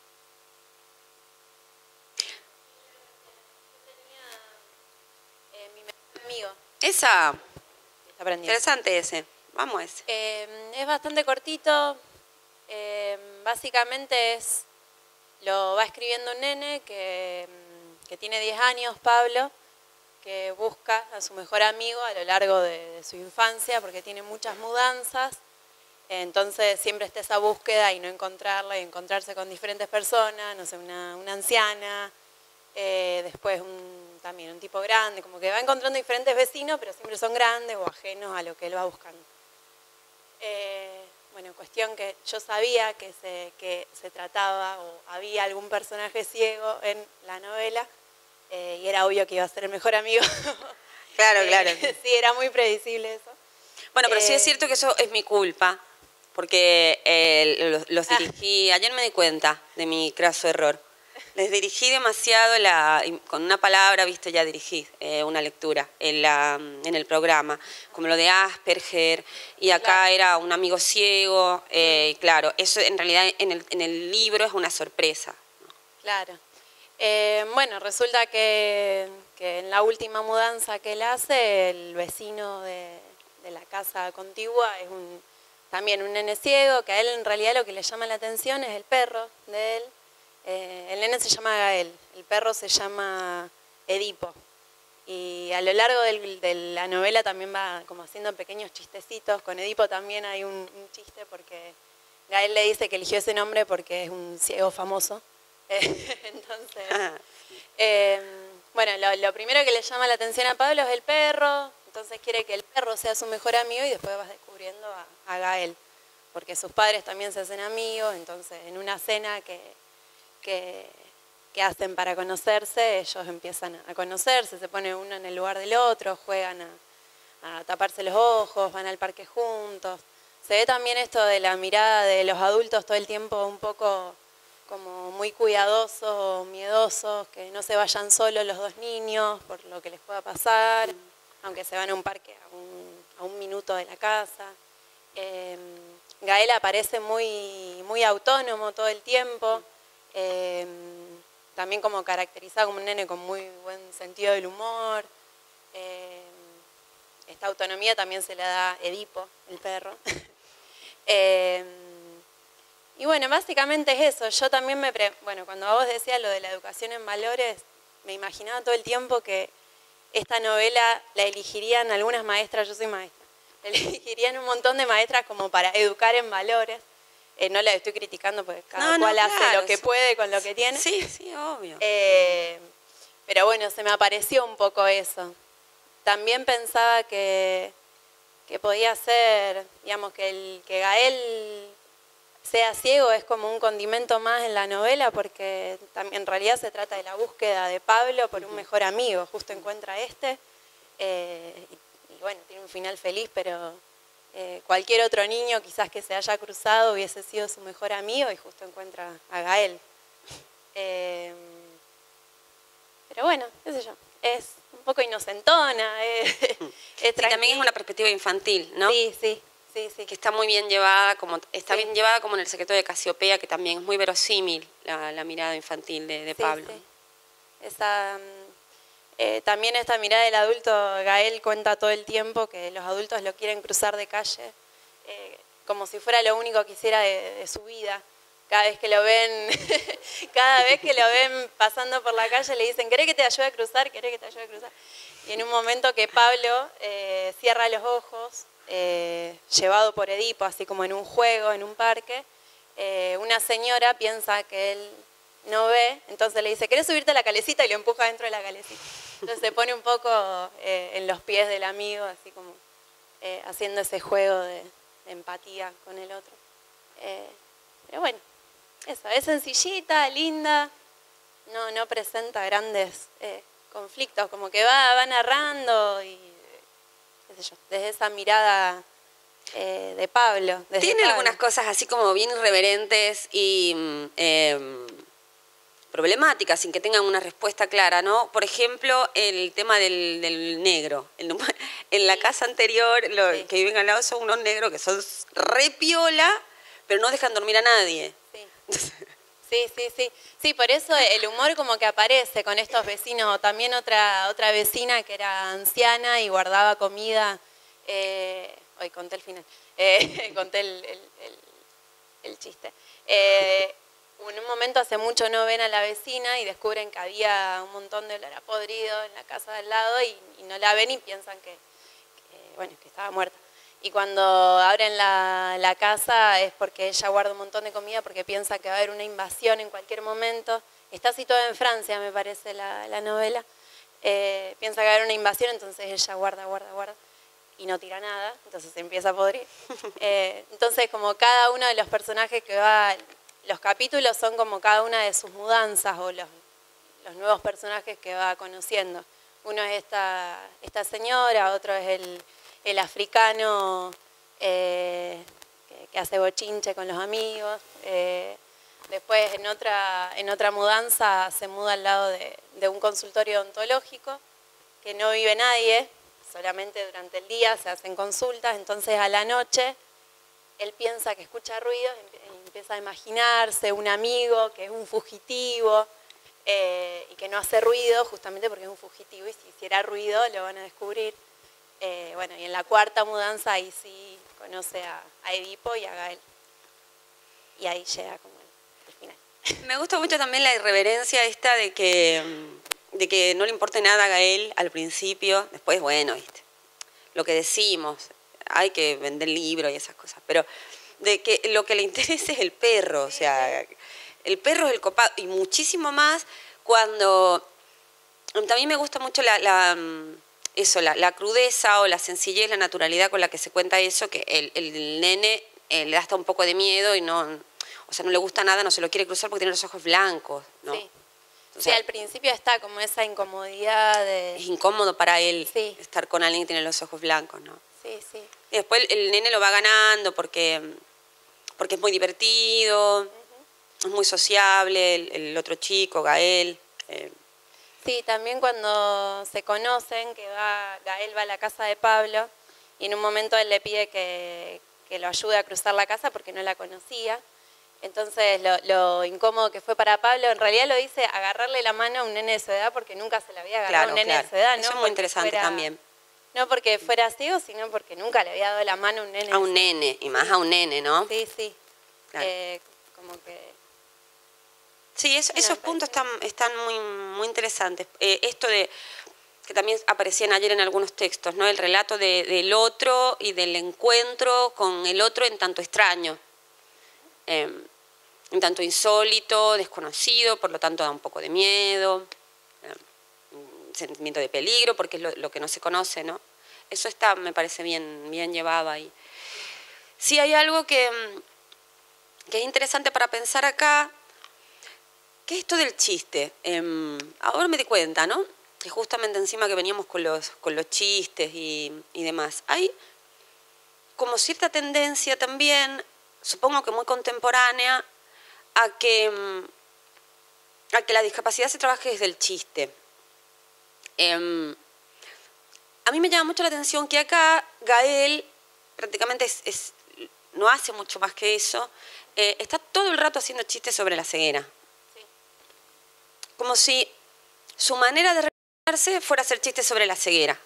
Amigo. Esa. Está aprendiendo. Interesante ese. Vamos a ese. Es bastante cortito. Básicamente lo va escribiendo un nene que tiene 10 años, Pablo, que busca a su mejor amigo a lo largo de su infancia porque tiene muchas mudanzas. Entonces siempre está esa búsqueda y no encontrarla y encontrarse con diferentes personas, no sé, una anciana, después también un tipo grande, como que va encontrando diferentes vecinos, pero siempre son grandes o ajenos a lo que él va buscando. Bueno, cuestión que yo sabía que se trataba o había algún personaje ciego en la novela y era obvio que iba a ser el mejor amigo. Claro, claro. Sí, era muy predecible eso. Bueno, pero sí es cierto que eso es mi culpa, porque los dirigí, ayer me di cuenta de mi craso error. Les dirigí demasiado, con una palabra, viste, ya dirigí una lectura en el programa, como lo de Asperger, y acá Claro. era un amigo ciego, y claro, eso en realidad en el libro es una sorpresa. Claro. Bueno, resulta que en la última mudanza que él hace, el vecino de la casa contigua es también un nene ciego, que a él en realidad lo que le llama la atención es el perro de él. El nene se llama Gael, el perro se llama Edipo. Y a lo largo de la novela también va como haciendo pequeños chistecitos. Con Edipo también hay un chiste porque Gael le dice que eligió ese nombre porque es un ciego famoso. Entonces, bueno, lo primero que le llama la atención a Pablo es el perro. Entonces quiere que el perro sea su mejor amigo y después vas descubriendo a Gael. porque sus padres también se hacen amigos, entonces en una cena que hacen para conocerse, ellos empiezan a conocerse, se pone uno en el lugar del otro, juegan a taparse los ojos, van al parque juntos. Se ve también esto de la mirada de los adultos todo el tiempo un poco como muy cuidadosos, miedosos, que no se vayan solos los dos niños por lo que les pueda pasar, aunque se van a un parque a un minuto de la casa. Gael aparece muy autónomo todo el tiempo, también como caracterizado como un nene con muy buen sentido del humor. Esta autonomía también se la da Edipo, el perro. Y bueno, básicamente es eso. Yo también cuando vos decías lo de la educación en valores, me imaginaba todo el tiempo que esta novela la elegirían algunas maestras, yo soy maestra, la elegirían un montón de maestras como para educar en valores. No la estoy criticando porque cada cual hace lo que puede con lo que tiene. Sí, sí, obvio. Pero bueno, se me apareció un poco eso. También pensaba que podía ser, digamos, que Gael sea ciego es como un condimento más en la novela, porque en realidad se trata de la búsqueda de Pablo por un mejor amigo. Justo encuentra y bueno, tiene un final feliz, pero cualquier otro niño quizás que se haya cruzado hubiese sido su mejor amigo y justo encuentra a Gael. Pero bueno, qué sé yo, es un poco inocentona. Sí, también es una perspectiva infantil, ¿no? Sí. Que está muy bien llevada, bien llevada como en El secreto de Casiopea, que también es muy verosímil la mirada infantil de Pablo. Sí. También esta mirada del adulto, Gael cuenta todo el tiempo que los adultos lo quieren cruzar de calle, como si fuera lo único que hiciera de su vida. Cada vez que lo ven pasando por la calle le dicen, ¿querés que te ayude a cruzar? ¿Querés que te ayude a cruzar? Y en un momento que Pablo cierra los ojos, llevado por Edipo, así como en un juego, en un parque, una señora piensa que él no ve, entonces le dice, ¿querés subirte a la calecita? Y lo empuja dentro de la calecita. Entonces se pone un poco en los pies del amigo, así como haciendo ese juego de empatía con el otro. Pero bueno, eso, es sencillita, linda, no presenta grandes conflictos, como que va narrando y qué sé yo, desde esa mirada de Pablo. Tiene algunas cosas así como bien irreverentes y problemáticas, sin que tengan una respuesta clara, ¿no? Por ejemplo, el tema del negro. En la casa anterior, que viven al lado son unos negros que son re piola, pero no dejan dormir a nadie. Sí, por eso el humor como que aparece con estos vecinos. También otra vecina que era anciana y guardaba comida. Hoy conté el final. Conté el chiste. En un momento hace mucho no ven a la vecina y descubren que había un montón de olor a podrido en la casa del lado y no la ven y piensan que estaba muerta. Y cuando abren la casa es porque ella guarda un montón de comida porque piensa que va a haber una invasión en cualquier momento. Está situada en Francia, me parece, la novela. Piensa que va a haber una invasión, entonces ella guarda y no tira nada, entonces se empieza a podrir. Entonces, como cada uno de los personajes que va... Los capítulos son como cada una de sus mudanzas o los nuevos personajes que va conociendo. Uno es esta señora, otro es el africano que hace bochinche con los amigos. Después en otra mudanza se muda al lado de un consultorio odontológico que no vive nadie, solamente durante el día se hacen consultas, entonces a la noche él piensa que escucha ruidos y empieza a imaginarse un amigo que es un fugitivo y que no hace ruido justamente porque es un fugitivo y si hiciera ruido lo van a descubrir. Y en la cuarta mudanza ahí sí conoce a Edipo y a Gael. Y ahí llega como el final. Me gusta mucho también la irreverencia esta de que no le importe nada a Gael al principio. Después, bueno, ¿viste? Lo que decimos, hay que vender libros y esas cosas. Pero de que lo que le interesa es el perro. O sea, el perro es el copado. Y muchísimo más cuando... También me gusta mucho la crudeza o la sencillez, la naturalidad con la que se cuenta eso, que el nene le da hasta un poco de miedo y no, o sea, no le gusta nada, no se lo quiere cruzar porque tiene los ojos blancos, ¿no? Sí. O Sí, sea, al principio está como esa incomodidad de... es incómodo para él Sí. estar con alguien que tiene los ojos blancos, ¿no? Sí, sí. Y después el nene lo va ganando porque es muy divertido, es muy sociable, el otro chico, Gael. Sí, también cuando se conocen, Gael va a la casa de Pablo y en un momento él le pide que lo ayude a cruzar la casa porque no la conocía. Entonces lo incómodo que fue para Pablo, en realidad lo dice agarrarle la mano a un nene de su edad porque nunca se le había agarrado a un nene de su edad. Eso ¿no? es muy Porque interesante también. No porque fuera ciego, sino porque nunca le había dado la mano a un nene. A un nene, y más a un nene, ¿no? Sí, sí. Claro. Como que... Sí, esos puntos están muy, muy interesantes. Esto de que también aparecían ayer en algunos textos, ¿no? El relato del otro y del encuentro con el otro en tanto extraño, en tanto insólito, desconocido, por lo tanto da un poco de miedo, un sentimiento de peligro, porque es lo que no se conoce, ¿no? Eso está, me parece, bien llevado ahí. Sí hay algo que es interesante para pensar acá, que es esto del chiste. Ahora me di cuenta, ¿no? Que justamente encima que veníamos con los chistes y demás, hay como cierta tendencia también, supongo que muy contemporánea, a que la discapacidad se trabaje desde el chiste. A mí me llama mucho la atención que acá Gael prácticamente no hace mucho más que eso, está todo el rato haciendo chistes sobre la ceguera. Sí. Como si su manera de relacionarse fuera hacer chistes sobre la ceguera.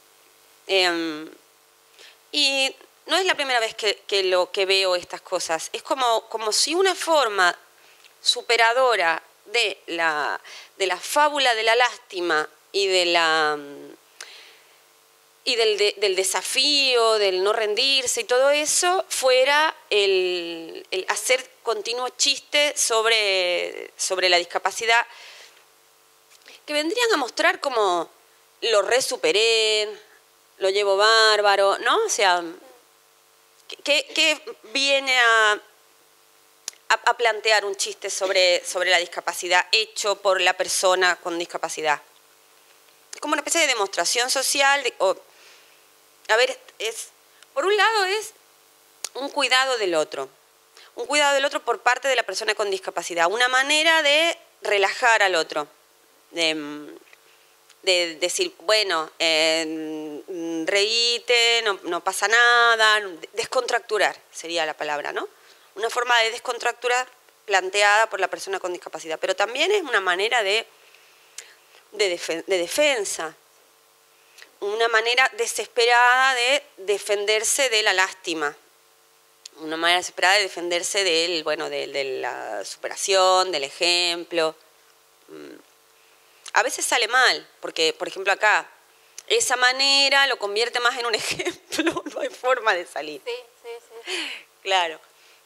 Y no es la primera vez que veo estas cosas. Es como si una forma superadora de la fábula de la lástima y del desafío, del no rendirse y todo eso, fuera el hacer continuos chistes sobre la discapacidad, que vendrían a mostrar como lo superé, lo llevo bárbaro, ¿no? O sea, que viene a plantear un chiste sobre la discapacidad hecho por la persona con discapacidad. Es como una especie de demostración social. Por un lado es un cuidado del otro por parte de la persona con discapacidad, una manera de relajar al otro, de decir, bueno, reíte, no pasa nada, descontracturar sería la palabra, ¿no? Una forma de descontracturar planteada por la persona con discapacidad, pero también es una manera de defensa, una manera desesperada de defenderse de la lástima, una manera desesperada de defenderse de la superación, del ejemplo. A veces sale mal, porque, por ejemplo, acá, esa manera lo convierte más en un ejemplo, no hay forma de salir. Sí, sí, sí. Claro.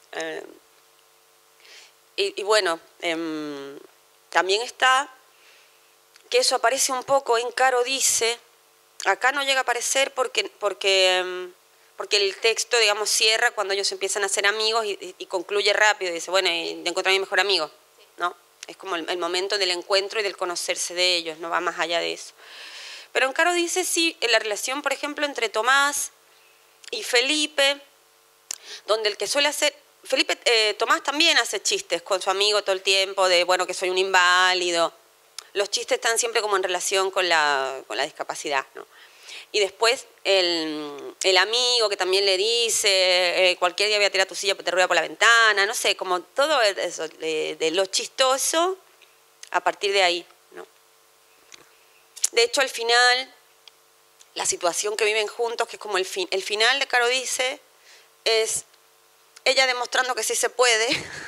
Y bueno, también está que eso aparece un poco en Caro dice, acá no llega a aparecer porque el texto, digamos, cierra cuando ellos empiezan a ser amigos y concluye rápido, y dice, bueno, encontré a mi mejor amigo, ¿no? Es como el momento del encuentro y del conocerse de ellos, no va más allá de eso. Pero en Caro dice, sí, en la relación, por ejemplo, entre Tomás y Felipe, donde el que suele hacer... Tomás también hace chistes con su amigo todo el tiempo, de, bueno, que soy un inválido. Los chistes están siempre como en relación con la discapacidad, ¿no? Y después el amigo que también le dice, cualquier día voy a tirar tu silla, te rueda por la ventana, no sé, como todo eso, de lo chistoso a partir de ahí, ¿no? De hecho, al final, la situación que viven juntos, que es como el final de Caro dice, es ella demostrando que sí se puede.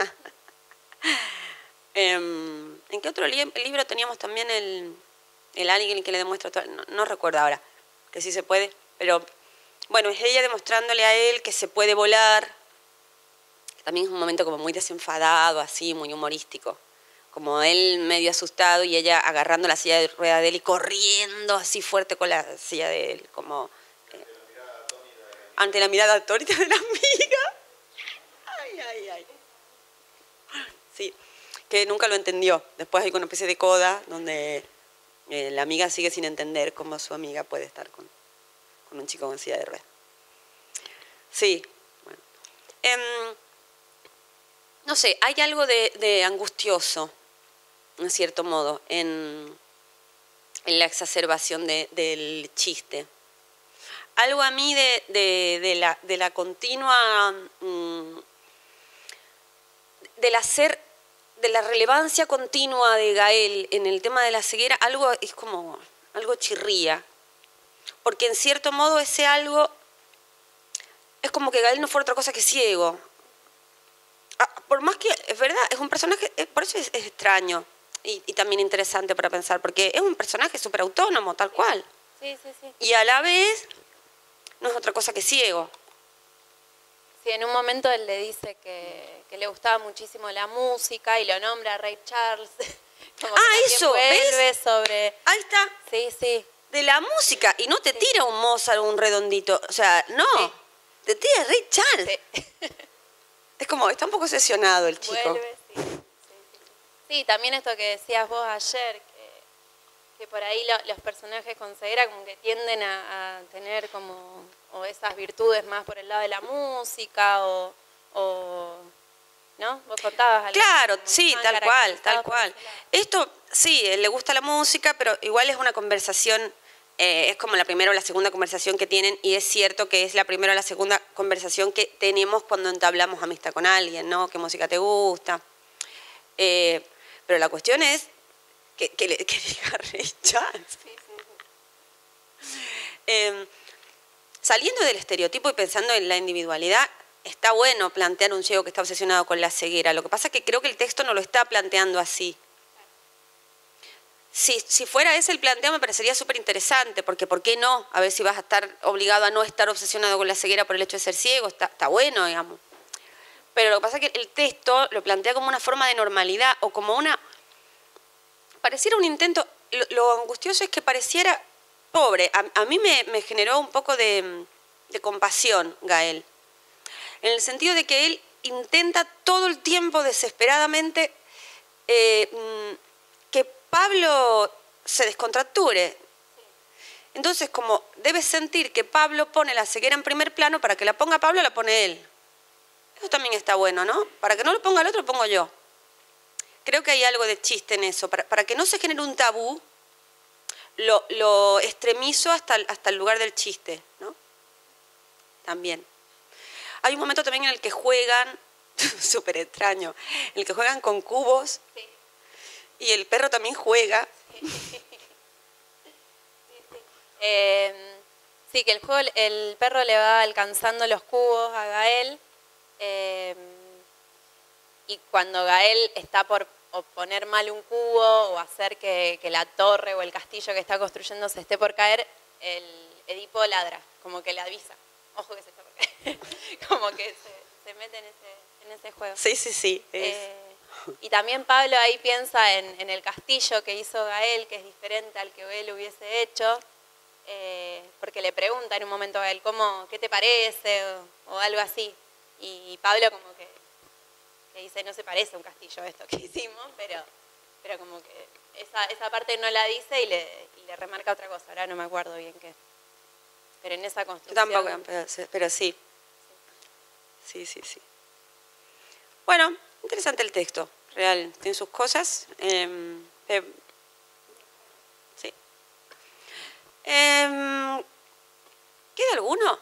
¿En qué otro libro teníamos también el alguien que le demuestra todo? No recuerdo ahora que sí se puede, pero bueno, es ella demostrándole a él que se puede volar. También es un momento como muy desenfadado, así, muy humorístico. Como él medio asustado y ella agarrando la silla de rueda de él y corriendo así fuerte con la silla de él, como ante la mirada atónita de la amiga. Sí, que nunca lo entendió. Después hay una especie de coda donde la amiga sigue sin entender cómo su amiga puede estar con un chico con silla de ruedas. Sí, bueno. No sé, hay algo de angustioso, en cierto modo, en la exacerbación del chiste. Algo a mí de la continua... de la relevancia continua de Gael en el tema de la ceguera, algo es como... algo chirría. Porque en cierto modo ese algo es como que Gael no fuera otra cosa que ciego. Por más que, es verdad, es un personaje, por eso es extraño y también interesante para pensar, porque es un personaje súper autónomo, tal cual. Sí, sí, sí. Y a la vez no es otra cosa que ciego. Sí, en un momento él le dice que le gustaba muchísimo la música y lo nombra a Ray Charles. Como que también eso, vuelve ¿ves? sobre... Ahí está, Sí, sí. de la música, y no te tira un Mozart o un redondito, o sea, no, Sí. te tira Ray Charles. Sí. Es como, está un poco obsesionado el chico. Vuelve, sí. Sí, también esto que decías vos ayer, que por ahí los personajes con ceguera como que tienden a tener como o esas virtudes más por el lado de la música o ¿no? Vos contabas algo. Claro, como sí, que tal estaban cual, tal caracterizados por cual. ese lado. Esto, sí, le gusta la música, pero igual es una conversación, es como la primera o la segunda conversación que tienen, y es cierto que es la primera o la segunda conversación que tenemos cuando entablamos amistad con alguien, ¿no? ¿Qué música te gusta? Pero la cuestión es que diga Ray Charles. Saliendo del estereotipo y pensando en la individualidad, está bueno plantear un ciego que está obsesionado con la ceguera. Lo que pasa es que creo que el texto no lo está planteando así. Si fuera ese el planteo me parecería súper interesante, porque ¿por qué no? A ver si vas a estar obligado a no estar obsesionado con la ceguera por el hecho de ser ciego. Está bueno, digamos. Pero lo que pasa es que el texto lo plantea como una forma de normalidad o como una... Pareciera un intento... Lo angustioso es que pareciera pobre. A mí me generó un poco de compasión, Gael. En el sentido de que él intenta todo el tiempo desesperadamente que Pablo se descontracture. Entonces, como debes sentir que Pablo pone la ceguera en primer plano, para que la ponga Pablo, la pone él. Eso también está bueno, ¿no? Para que no lo ponga el otro, lo pongo yo. Creo que hay algo de chiste en eso. Para que no se genere un tabú, lo extremizo hasta el lugar del chiste, ¿no? También. Hay un momento también en el que juegan, súper extraño, en el que juegan con cubos, Sí. y el perro también juega. Sí, que el perro le va alcanzando los cubos a Gael y cuando Gael está por poner mal un cubo o hacer que la torre o el castillo que está construyendo se esté por caer, el Edipo ladra, como que le avisa. Ojo que se está por caer. Como que se mete en ese juego. Sí, sí, sí. Y también Pablo ahí piensa en el castillo que hizo Gael, que es diferente al que él hubiese hecho, porque le pregunta en un momento a Gael, ¿qué te parece? O algo así. Y Pablo como que dice, no se parece a un castillo esto que hicimos, pero como que esa parte no la dice y le remarca otra cosa. Ahora no me acuerdo bien qué. Pero en esa construcción... Tampoco, pero sí. Sí. Bueno, interesante el texto, real. Tiene sus cosas. Sí. ¿Queda alguno?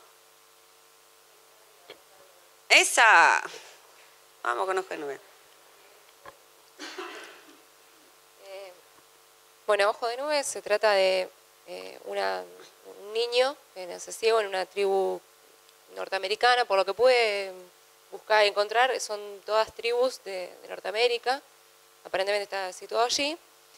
Esa. Vamos con Ojo de Nube. Bueno, Ojo de Nube se trata de un niño que nace ciego en una tribu norteamericana. Por lo que pude buscar y encontrar, son todas tribus de Norteamérica. Aparentemente está situado allí.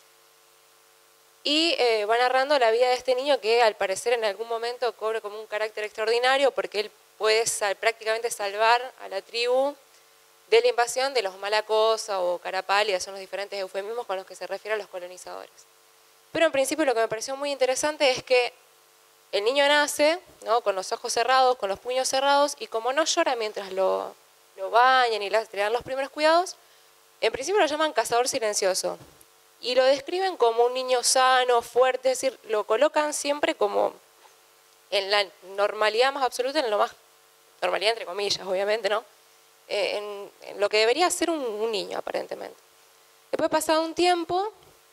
Y va narrando la vida de este niño que al parecer en algún momento cobra como un carácter extraordinario porque él puede prácticamente salvar a la tribu de la invasión de los Malacosa o Carapálidas, son los diferentes eufemismos con los que se refiere a los colonizadores. Pero en principio lo que me pareció muy interesante es que el niño nace, ¿no?, con los ojos cerrados, con los puños cerrados, y como no llora mientras lo bañan y le dan los primeros cuidados, En principio lo llaman cazador silencioso y lo describen como un niño sano, fuerte, es decir, lo colocan siempre como en la normalidad más absoluta, en lo más, normalidad entre comillas, obviamente, ¿no? En lo que debería ser un niño, aparentemente. Después, pasado un tiempo,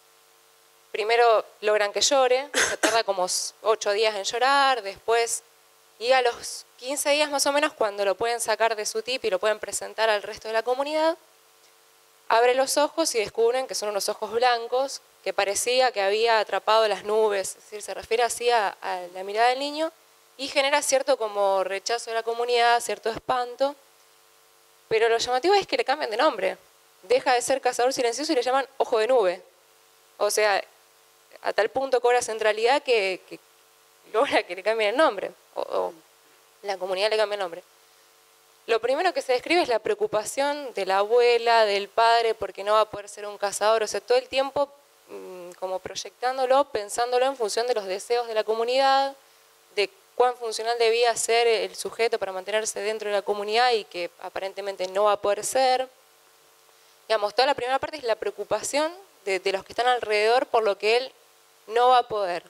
primero logran que llore, se tarda como 8 días en llorar, después, y a los 15 días más o menos, cuando lo pueden sacar de su tip y lo pueden presentar al resto de la comunidad, abre los ojos y descubren que son unos ojos blancos, que parecía que había atrapado las nubes, es decir, se refiere así a la mirada del niño, y genera cierto como rechazo de la comunidad, cierto espanto, pero lo llamativo es que le cambian de nombre. Deja de ser cazador silencioso y le llaman ojo de nube. O sea, a tal punto cobra centralidad que logra que le cambien el nombre, o la comunidad le cambia el nombre. Lo primero que se describe es la preocupación de la abuela, del padre, porque no va a poder ser un cazador. O sea, todo el tiempo como proyectándolo, pensándolo en función de los deseos de la comunidad, de cuán funcional debía ser el sujeto para mantenerse dentro de la comunidad y que aparentemente no va a poder ser. Digamos, toda la primera parte es la preocupación de los que están alrededor por lo que él no va a poder.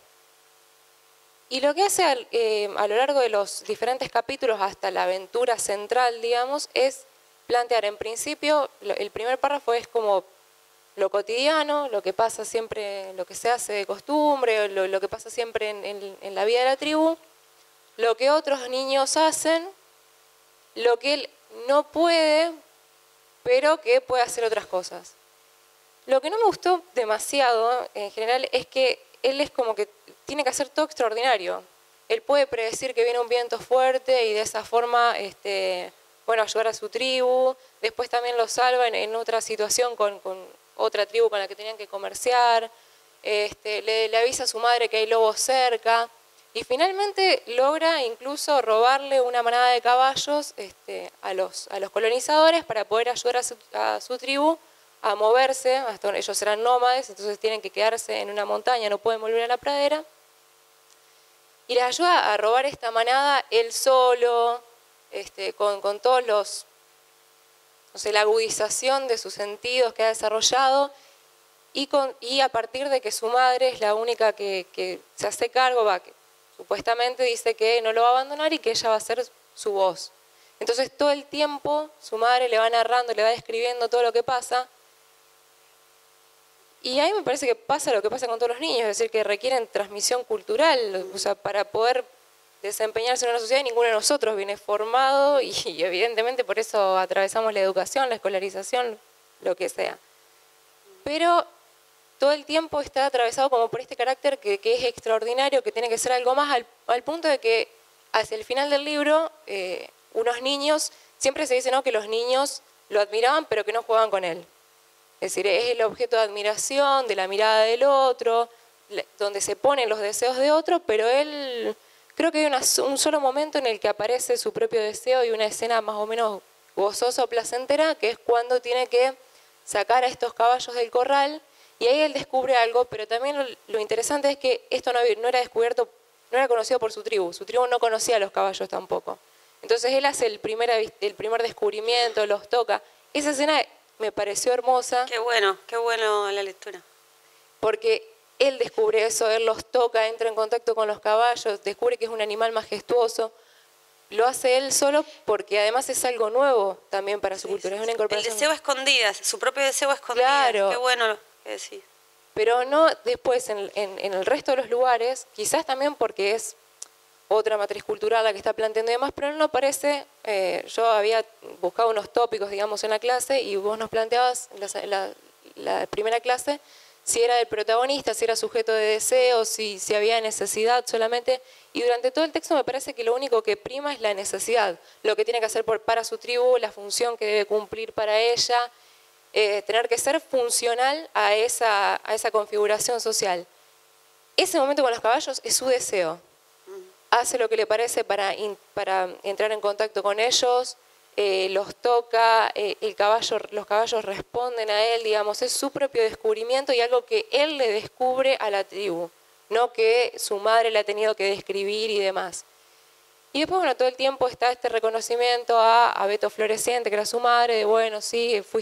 Y lo que hace a lo largo de los diferentes capítulos hasta la aventura central, digamos, es plantear en principio, el primer párrafo es como lo cotidiano, lo que pasa siempre, lo que se hace de costumbre, lo que pasa siempre en la vida de la tribu, lo que otros niños hacen, lo que él no puede, pero que puede hacer otras cosas. Lo que no me gustó demasiado, en general, es que él es como que tiene que hacer todo extraordinario. Él puede predecir que viene un viento fuerte y de esa forma bueno, ayudar a su tribu. Después también lo salva en otra situación con otra tribu con la que tenían que comerciar. Le avisa a su madre que hay lobos cerca. Y finalmente logra incluso robarle una manada de caballos a los colonizadores para poder ayudar a su tribu a moverse. Hasta ellos eran nómades, entonces tienen que quedarse en una montaña, no pueden volver a la pradera. Y les ayuda a robar esta manada él solo, con todos los, no sé, la agudización de sus sentidos que ha desarrollado, y a partir de que su madre es la única que se hace cargo, que supuestamente dice que no lo va a abandonar y que ella va a ser su voz. Entonces todo el tiempo su madre le va narrando, le va describiendo todo lo que pasa. Y a mí me parece que pasa lo que pasa con todos los niños, es decir, que requieren transmisión cultural, o sea, para poder desempeñarse en una sociedad, ninguno de nosotros viene formado y evidentemente por eso atravesamos la educación, la escolarización, lo que sea. Pero todo el tiempo está atravesado como por este carácter que es extraordinario, que tiene que ser algo más, al punto de que hacia el final del libro, unos niños, siempre se dice, ¿no?, que los niños lo admiraban pero que no jugaban con él. Es decir, es el objeto de admiración, de la mirada del otro, donde se ponen los deseos de otro, pero él, creo que hay un solo momento en el que aparece su propio deseo y una escena más o menos gozosa o placentera, que es cuando tiene que sacar a estos caballos del corral, y ahí él descubre algo, pero también lo interesante es que esto no era descubierto, no era conocido por su tribu no conocía a los caballos tampoco. Entonces él hace el primer descubrimiento, los toca. Esa escena me pareció hermosa. Qué bueno la lectura. Porque él descubre eso, él los toca, entra en contacto con los caballos, descubre que es un animal majestuoso. Lo hace él solo porque además es algo nuevo también para su cultura, es una incorporación. El deseo a escondidas, su propio deseo a escondidas. Claro. Qué bueno que decís. Pero no después en el resto de los lugares, quizás también porque es otra matriz cultural la que está planteando y demás, pero no aparece. Yo había buscado unos tópicos, digamos, en la clase y vos nos planteabas en la primera clase si era el protagonista, si era sujeto de deseo, si había necesidad solamente. Y durante todo el texto me parece que lo único que prima es la necesidad, lo que tiene que hacer para su tribu, la función que debe cumplir para ella, tener que ser funcional a esa configuración social. Ese momento con los caballos es su deseo. Hace lo que le parece para entrar en contacto con ellos, los toca, los caballos responden a él, digamos, es su propio descubrimiento y algo que él le descubre a la tribu, no que su madre le ha tenido que describir y demás. Y después, bueno, todo el tiempo está este reconocimiento a Beto Floreciente, que era su madre, de bueno, sí, fuiste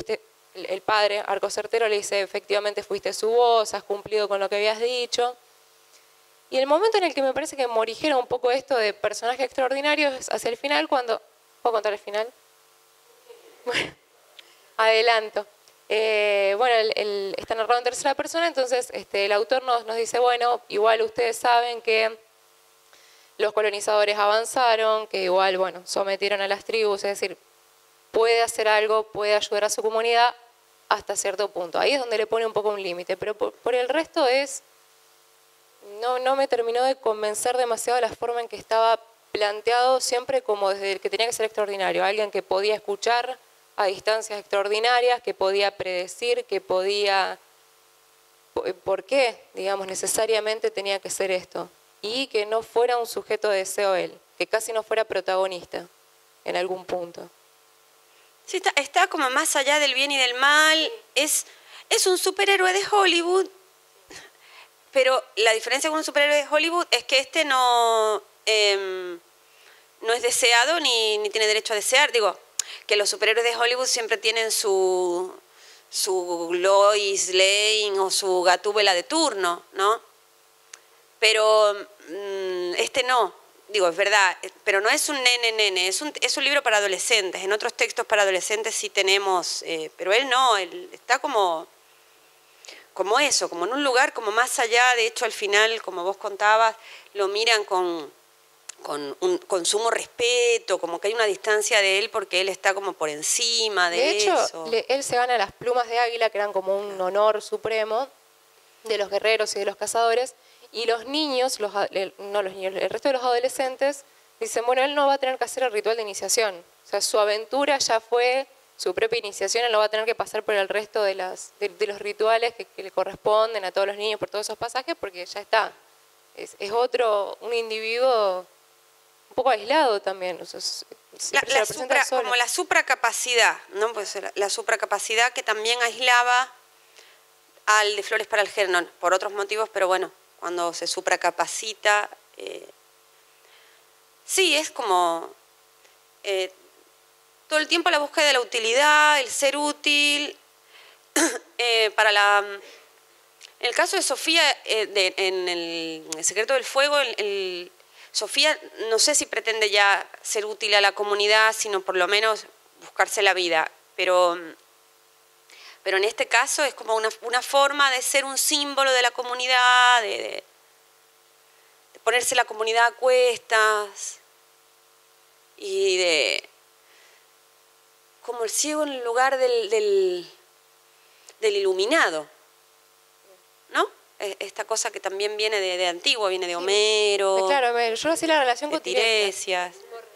el padre, Arco Certero, le dice, efectivamente fuiste su voz, has cumplido con lo que habías dicho. Y el momento en el que me parece que morigera un poco esto de personaje extraordinario es hacia el final, cuando... ¿Puedo contar el final? Bueno, adelanto. Bueno, está narrado en tercera persona, entonces el autor nos dice, bueno, igual ustedes saben que los colonizadores avanzaron, que igual, bueno, sometieron a las tribus, es decir, puede hacer algo, puede ayudar a su comunidad hasta cierto punto. Ahí es donde le pone un poco un límite, pero por el resto no me terminó de convencer demasiado la forma en que estaba planteado, siempre como desde el que tenía que ser extraordinario, alguien que podía escuchar a distancias extraordinarias, que podía predecir, que podía... ¿Por qué, digamos, necesariamente tenía que ser esto? Y que no fuera un sujeto de deseo él, que casi no fuera protagonista en algún punto. Sí, está como más allá del bien y del mal. Es un superhéroe de Hollywood, pero la diferencia con un superhéroe de Hollywood es que no es deseado ni tiene derecho a desear. Digo, que los superhéroes de Hollywood siempre tienen su Lois Lane o su Gatúbela de turno, ¿no? Pero no. Digo, es verdad, pero no es un nene, es un libro para adolescentes. En otros textos para adolescentes sí tenemos, pero él no, él está como eso, como en un lugar como más allá. De hecho, al final, como vos contabas, lo miran con un sumo respeto, como que hay una distancia de él porque él está como por encima de eso. De hecho, él se gana las plumas de águila, que eran como un honor supremo de los guerreros y de los cazadores. Y los niños, el resto de los adolescentes, dicen, bueno, él no va a tener que hacer el ritual de iniciación. O sea, su aventura ya fue su propia iniciación, él no va a tener que pasar por el resto de los rituales que le corresponden a todos los niños por todos esos pasajes, porque ya está. Es un individuo un poco aislado también. O sea, como la supracapacidad, ¿no? Pues la supracapacidad que también aislaba al de Flores para Algernon, por otros motivos, pero bueno, cuando se supracapacita, sí, es como todo el tiempo la búsqueda de la utilidad, el ser útil. En el caso de Sofía, en el Secreto del Fuego, Sofía no sé si pretende ya ser útil a la comunidad, sino por lo menos buscarse la vida, pero en este caso es como una forma de ser un símbolo de la comunidad, de ponerse la comunidad a cuestas y de como el ciego en el lugar del iluminado, ¿no? Esta cosa que también viene de antiguo, viene de Homero. Claro, yo hacía la relación con Tiresias.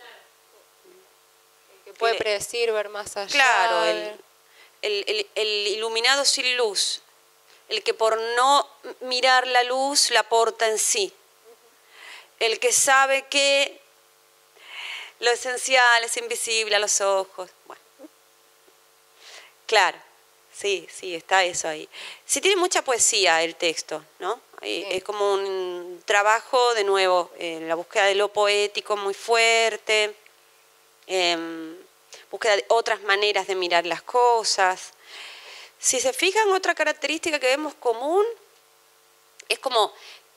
Que puede predecir, ver más allá. Claro, el iluminado sin luz, el que por no mirar la luz la porta en sí, el que sabe que lo esencial es invisible a los ojos. Bueno, claro, sí, está eso ahí. Sí tiene mucha poesía el texto, ¿no? Sí. Es como un trabajo, de nuevo, la búsqueda de lo poético muy fuerte, búsqueda de otras maneras de mirar las cosas. Si se fijan, otra característica que vemos común es como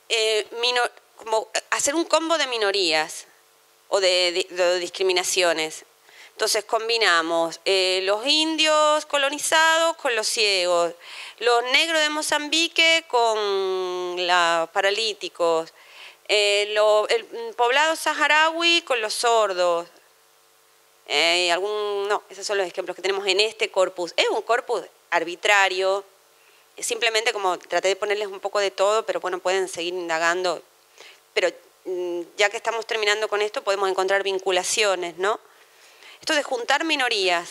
hacer un combo de minorías o de discriminaciones. Entonces combinamos los indios colonizados con los ciegos, los negros de Mozambique con los paralíticos, el poblado saharaui con los sordos. Esos son los ejemplos que tenemos en este corpus. Es un corpus arbitrario, simplemente como traté de ponerles un poco de todo, pero bueno, pueden seguir indagando. Pero ya que estamos terminando con esto, podemos encontrar vinculaciones, ¿no? Esto de juntar minorías.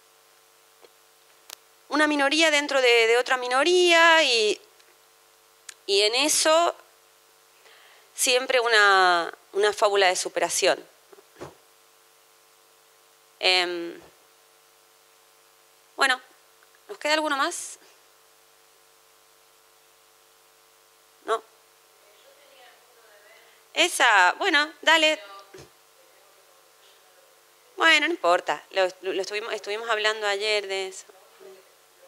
Una minoría dentro de otra minoría y en eso siempre una fábula de superación. Bueno, ¿nos queda alguno más? ¿No? Bueno, dale. Bueno, no importa, estuvimos hablando ayer de eso.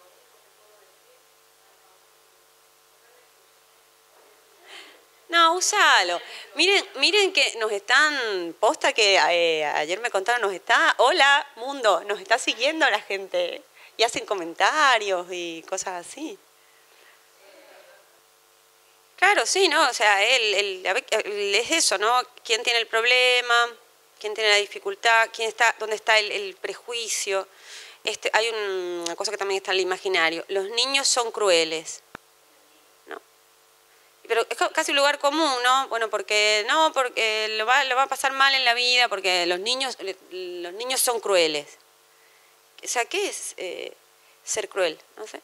No, úsalo. Miren que nos están, posta que ayer me contaron, hola mundo, nos está siguiendo la gente y hacen comentarios y cosas así. Claro, sí, ¿no? O sea, es eso, ¿no? ¿Quién tiene el problema? ¿Quién tiene la dificultad? ¿Dónde está el prejuicio? Hay una cosa que también está en el imaginario. Los niños son crueles, ¿no? Pero es casi un lugar común, ¿no? Bueno, porque lo va a pasar mal en la vida, porque los niños son crueles. O sea, ¿qué es ser cruel? No sé.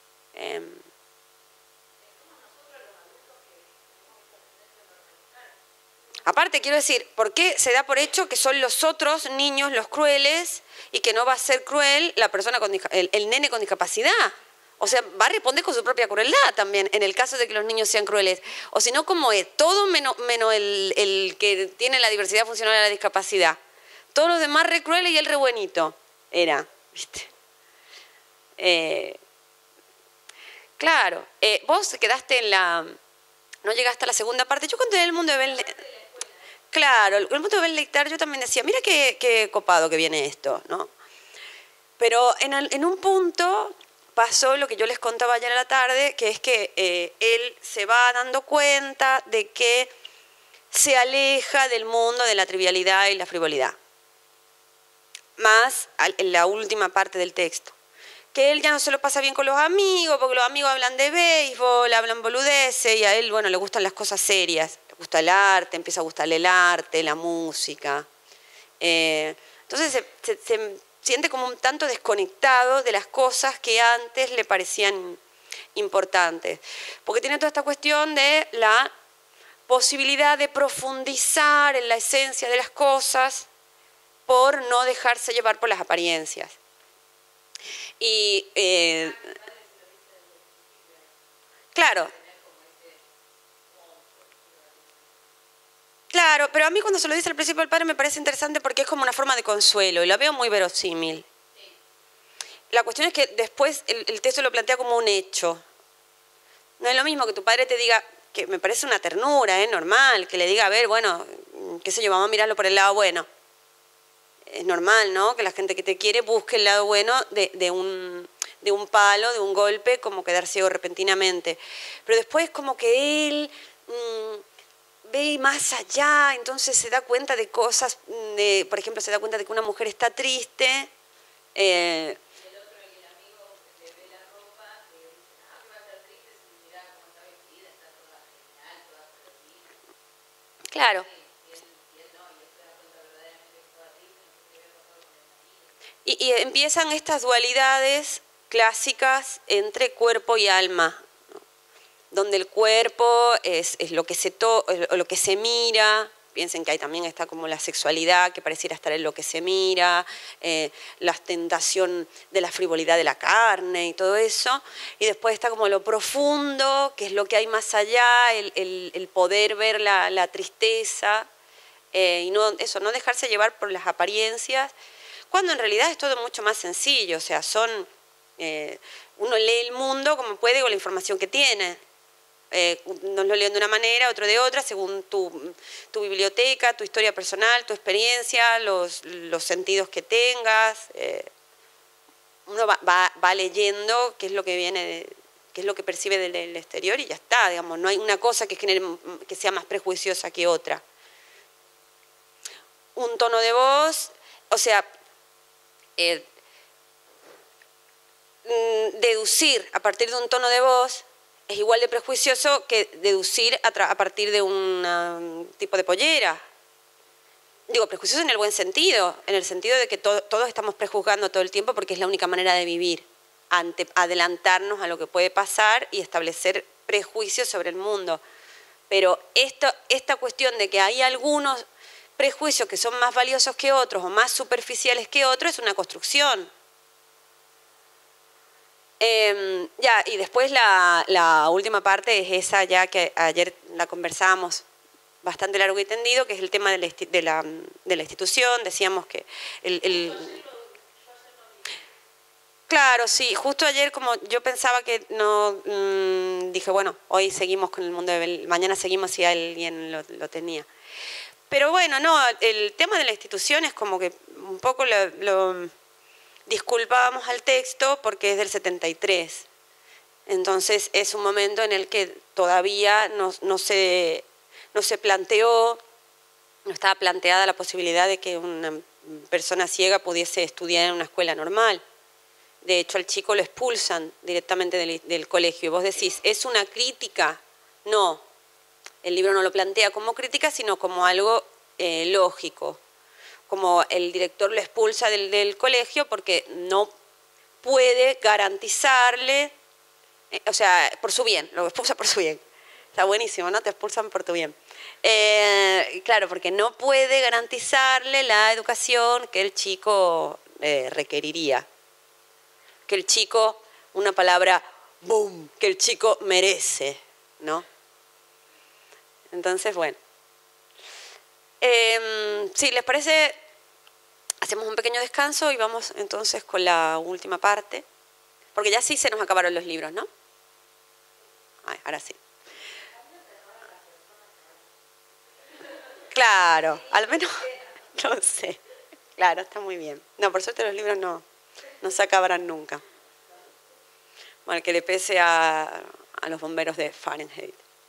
Aparte, quiero decir, ¿por qué se da por hecho que son los otros niños los crueles y que no va a ser cruel la persona el nene con discapacidad? O sea, va a responder con su propia crueldad también, en el caso de que los niños sean crueles. O si no, ¿cómo es? Todo menos el que tiene la diversidad funcional de la discapacidad. Todos los demás re crueles y él re buenito. Era, ¿viste? Claro. Vos quedaste no llegaste a la segunda parte. Yo conté el mundo de Ben... Claro, el mundo de Ben Lectar yo también decía, mira qué copado que viene esto, ¿no? Pero en un punto pasó lo que yo les contaba ayer a la tarde, que es que él se va dando cuenta de que se aleja del mundo de la trivialidad y la frivolidad. Más en la última parte del texto. Que él ya no se lo pasa bien con los amigos, porque los amigos hablan de béisbol, hablan boludeces, y a él, bueno, le gustan las cosas serias. Le gusta el arte, empieza a gustarle el arte, la música. Entonces se siente como un tanto desconectado de las cosas que antes le parecían importantes. Porque tiene toda esta cuestión de la posibilidad de profundizar en la esencia de las cosas por no dejarse llevar por las apariencias. Y claro, pero a mí cuando se lo dice al principio del padre me parece interesante porque es como una forma de consuelo y la veo muy verosímil. La cuestión es que después el texto lo plantea como un hecho. No es lo mismo que tu padre te diga, que me parece una ternura, normal, que le diga, a ver, bueno, qué sé yo, vamos a mirarlo por el lado bueno. Es normal, ¿no? Que la gente que te quiere busque el lado bueno de un palo, de un golpe, como quedar ciego repentinamente. Pero después como que él ve más allá, entonces se da cuenta de cosas, por ejemplo, se da cuenta de que una mujer está triste. Claro. Y empiezan estas dualidades clásicas entre cuerpo y alma, ¿no? Donde el cuerpo es lo que se mira. Piensen que ahí también está como la sexualidad, que pareciera estar en lo que se mira, la tentación de la frivolidad de la carne y todo eso. Y después está como lo profundo, que es lo que hay más allá, el poder ver la tristeza, y no dejarse llevar por las apariencias, cuando en realidad es todo mucho más sencillo. O sea, uno lee el mundo como puede con la información que tiene. Nos lo leen de una manera, otro de otra, según tu biblioteca, tu historia personal, tu experiencia, los sentidos que tengas. Uno va leyendo qué es lo que viene, qué es lo que percibe del exterior y ya está, digamos. No hay una cosa que sea más prejuiciosa que otra. Un tono de voz, o sea, deducir a partir de un tono de voz es igual de prejuicioso que deducir a partir de un tipo de pollera. Digo, prejuicioso en el buen sentido, en el sentido de que todos estamos prejuzgando todo el tiempo porque es la única manera de vivir, adelantarnos a lo que puede pasar y establecer prejuicios sobre el mundo. Pero esta cuestión de que hay algunos prejuicios que son más valiosos que otros o más superficiales que otros es una construcción. Y después la última parte es esa ya que ayer la conversábamos bastante largo y tendido, que es el tema de la Claro, sí. Justo ayer, como yo pensaba que no, dije, bueno, hoy seguimos con el mundo de mañana seguimos si alguien lo tenía. Pero bueno, no, el tema de la institución es como que un poco lo disculpábamos al texto porque es del 73. Entonces es un momento en el que todavía no se planteó, no estaba planteada la posibilidad de que una persona ciega pudiese estudiar en una escuela normal. De hecho, al chico lo expulsan directamente del colegio. Y vos decís, ¿es una crítica? No, el libro no lo plantea como crítica, sino como algo lógico. Como el director lo expulsa del colegio porque no puede garantizarle, o sea, por su bien, lo expulsa por su bien. Está buenísimo, ¿no? Te expulsan por tu bien. Claro, porque no puede garantizarle la educación que el chico requeriría. Que el chico, una palabra, boom, que el chico merece, ¿no? Entonces, bueno. Si les parece, hacemos un pequeño descanso y vamos entonces con la última parte. Porque ya sí se nos acabaron los libros, ¿no? Ay, ahora sí. Claro, al menos, no sé. Claro, está muy bien. No, por suerte los libros no se acabarán nunca. Bueno, que le pese a los bomberos de Fahrenheit.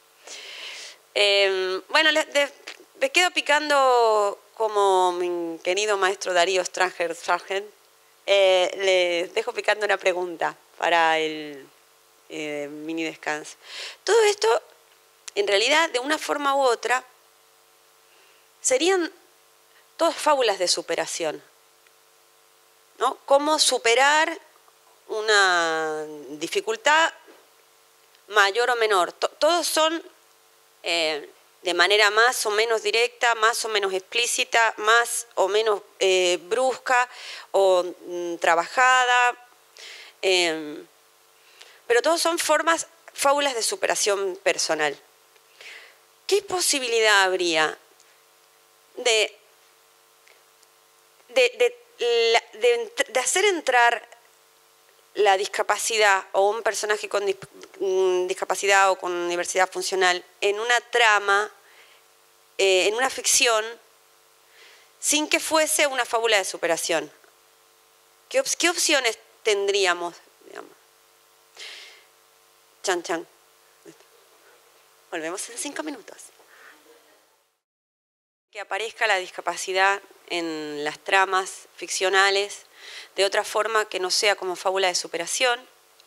Bueno, les quedo picando como mi querido maestro Darío Stranger Sargent. Les dejo picando una pregunta para el mini descanso. Todo esto, en realidad, de una forma u otra, serían todas fábulas de superación, ¿no? Cómo superar una dificultad mayor o menor. Todos son de manera más o menos directa, más o menos explícita, más o menos brusca o trabajada. Pero todos son fábulas de superación personal. ¿Qué posibilidad habría de hacer entrar la discapacidad o un personaje con discapacidad o con diversidad funcional en una trama, en una ficción, sin que fuese una fábula de superación? ¿Qué opciones tendríamos? Digamos? Chan, chan. Volvemos en 5 minutos. Que aparezca la discapacidad en las tramas ficcionales de otra forma que no sea como fábula de superación.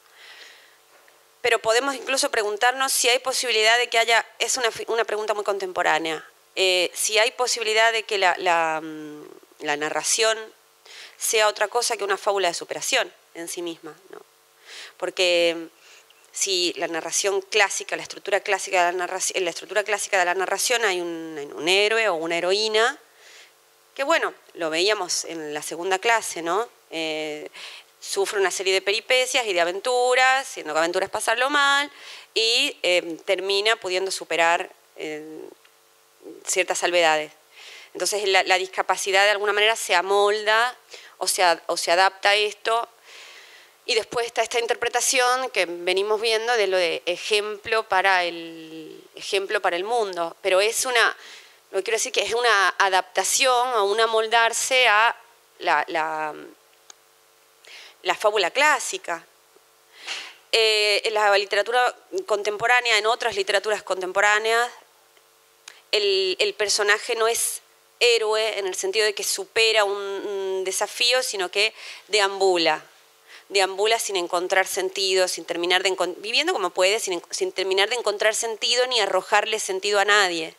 Pero podemos incluso preguntarnos si hay posibilidad de que haya, es una pregunta muy contemporánea, si hay posibilidad de que la narración sea otra cosa que una fábula de superación en sí misma, ¿no? Porque si la narración clásica, la estructura clásica de la narración hay un héroe o una heroína, que bueno, lo veíamos en la segunda clase, ¿no? Sufre una serie de peripecias y de aventuras, siendo que aventuras pasarlo mal, y termina pudiendo superar ciertas salvedades. Entonces la discapacidad de alguna manera se amolda o se adapta a esto. Y después está esta interpretación que venimos viendo de lo de ejemplo para el mundo. Pero lo que quiero decir que es una adaptación o un amoldarse a la fábula clásica. En la literatura contemporánea, en otras literaturas contemporáneas, el personaje no es héroe en el sentido de que supera un desafío, sino que deambula sin encontrar sentido, viviendo como puede, sin terminar de encontrar sentido ni arrojarle sentido a nadie.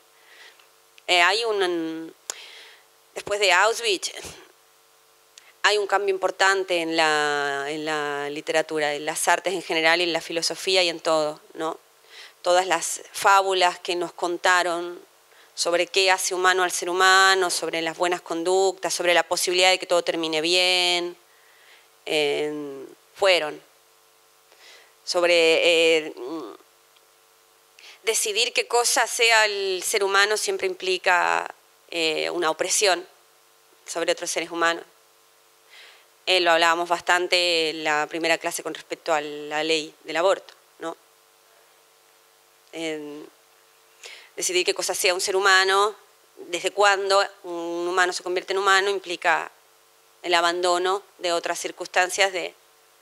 Después de Auschwitz, hay un cambio importante en la literatura, en las artes en general, en la filosofía y en todo, ¿no? Todas las fábulas que nos contaron sobre qué hace humano al ser humano, sobre las buenas conductas, sobre la posibilidad de que todo termine bien, fueron sobre decidir qué cosa sea el ser humano siempre implica una opresión sobre otros seres humanos. Lo hablábamos bastante en la primera clase con respecto a la ley del aborto, ¿no? Decidir qué cosa sea un ser humano, desde cuándo un humano se convierte en humano, implica el abandono de otras circunstancias de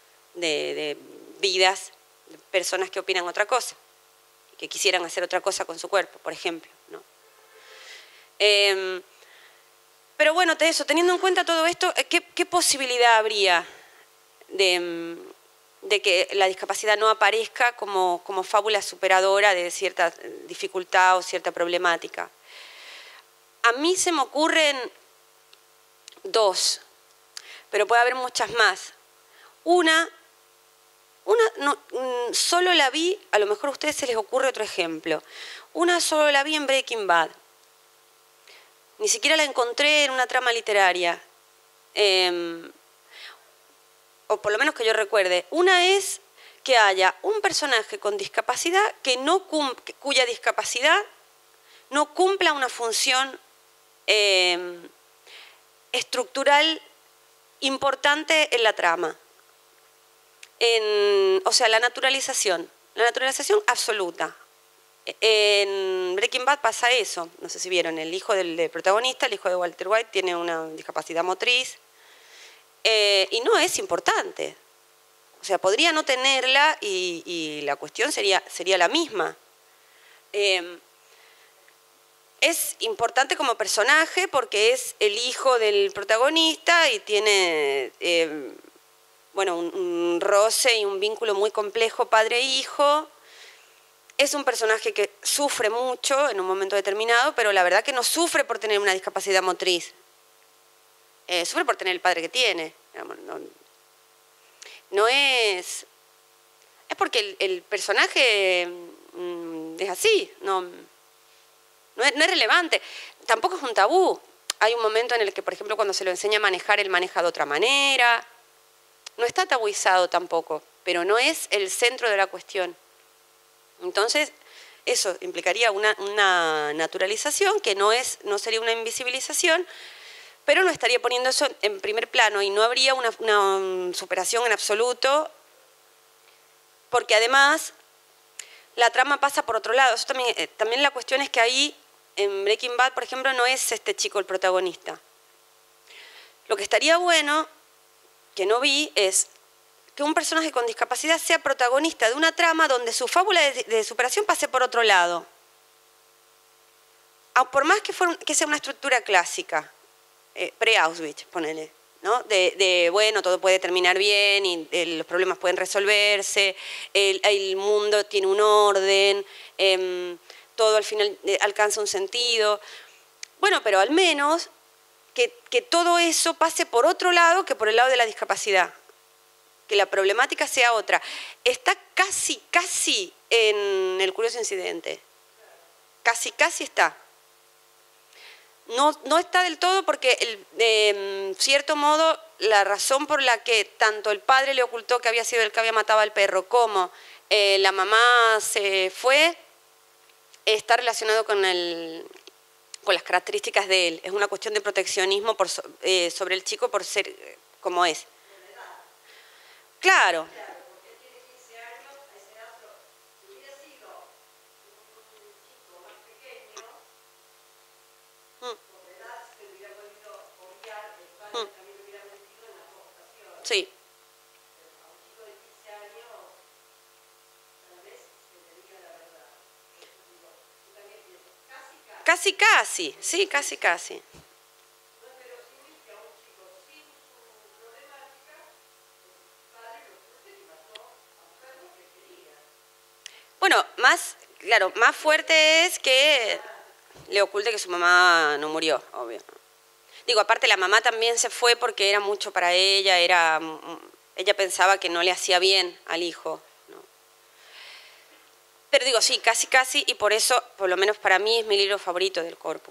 vidas, de personas que opinan otra cosa, que quisieran hacer otra cosa con su cuerpo, por ejemplo, ¿no? Pero bueno, teniendo en cuenta todo esto, ¿qué posibilidad habría de que la discapacidad no aparezca como fábula superadora de cierta dificultad o cierta problemática? A mí se me ocurren dos, pero puede haber muchas más. Una no, solo la vi, a lo mejor a ustedes se les ocurre otro ejemplo. Una solo la vi en Breaking Bad. Ni siquiera la encontré en una trama literaria. O por lo menos que yo recuerde. Una es que haya un personaje con discapacidad cuya discapacidad no cumpla una función estructural importante en la trama. O sea, la naturalización absoluta. En Breaking Bad pasa eso, no sé si vieron, el hijo del protagonista, el hijo de Walter White, tiene una discapacidad motriz y no es importante. O sea, podría no tenerla y la cuestión sería la misma. Es importante como personaje porque es el hijo del protagonista y tiene bueno, un roce y un vínculo muy complejo padre-hijo. Es un personaje que sufre mucho en un momento determinado, pero la verdad que no sufre por tener una discapacidad motriz. Sufre por tener el padre que tiene. No es... Es porque el personaje es así, no es relevante. Tampoco es un tabú. Hay un momento en el que, por ejemplo, cuando se lo enseña a manejar, él maneja de otra manera. No está tabuizado tampoco, pero no es el centro de la cuestión. Entonces, eso implicaría una naturalización que no sería una invisibilización, pero no estaría poniendo eso en primer plano y no habría una superación en absoluto, porque además la trama pasa por otro lado. Eso también la cuestión es que ahí, en Breaking Bad, por ejemplo, no es este chico el protagonista. Lo que estaría bueno, que no vi, es que un personaje con discapacidad sea protagonista de una trama donde su fábula de superación pase por otro lado. Por más que sea una estructura clásica, pre-Auschwitz, ponele, ¿no? Bueno, todo puede terminar bien y los problemas pueden resolverse, el mundo tiene un orden, todo al final alcanza un sentido. Bueno, pero al menos que todo eso pase por otro lado que por el lado de la discapacidad. Que la problemática sea otra. Está casi en El curioso incidente. Casi está. No está del todo porque, en cierto modo, la razón por la que tanto el padre le ocultó que había sido el que había matado al perro como la mamá se fue, está relacionado con las características de él. Es una cuestión de proteccionismo sobre el chico por ser como es. Claro. Porque él tiene 15 años, a ese edad, si hubiera sido un chico más pequeño, por la edad se hubiera podido obviar, el padre también lo hubiera metido en la votación. Sí. Pero a un chico de 15 años, tal vez se le diga la verdad. Entonces digo, yo también pienso, casi. Sí, casi. No, pero si viste a un chico sin su problemática, el padre lo fuerte y mató a un perro que quería. Bueno, más fuerte es que le oculte que su mamá no murió, obvio. Digo, aparte la mamá también se fue porque era mucho para ella, ella pensaba que no le hacía bien al hijo, ¿no? Pero digo, sí, casi, y por eso, por lo menos para mí, es mi libro favorito del corpus.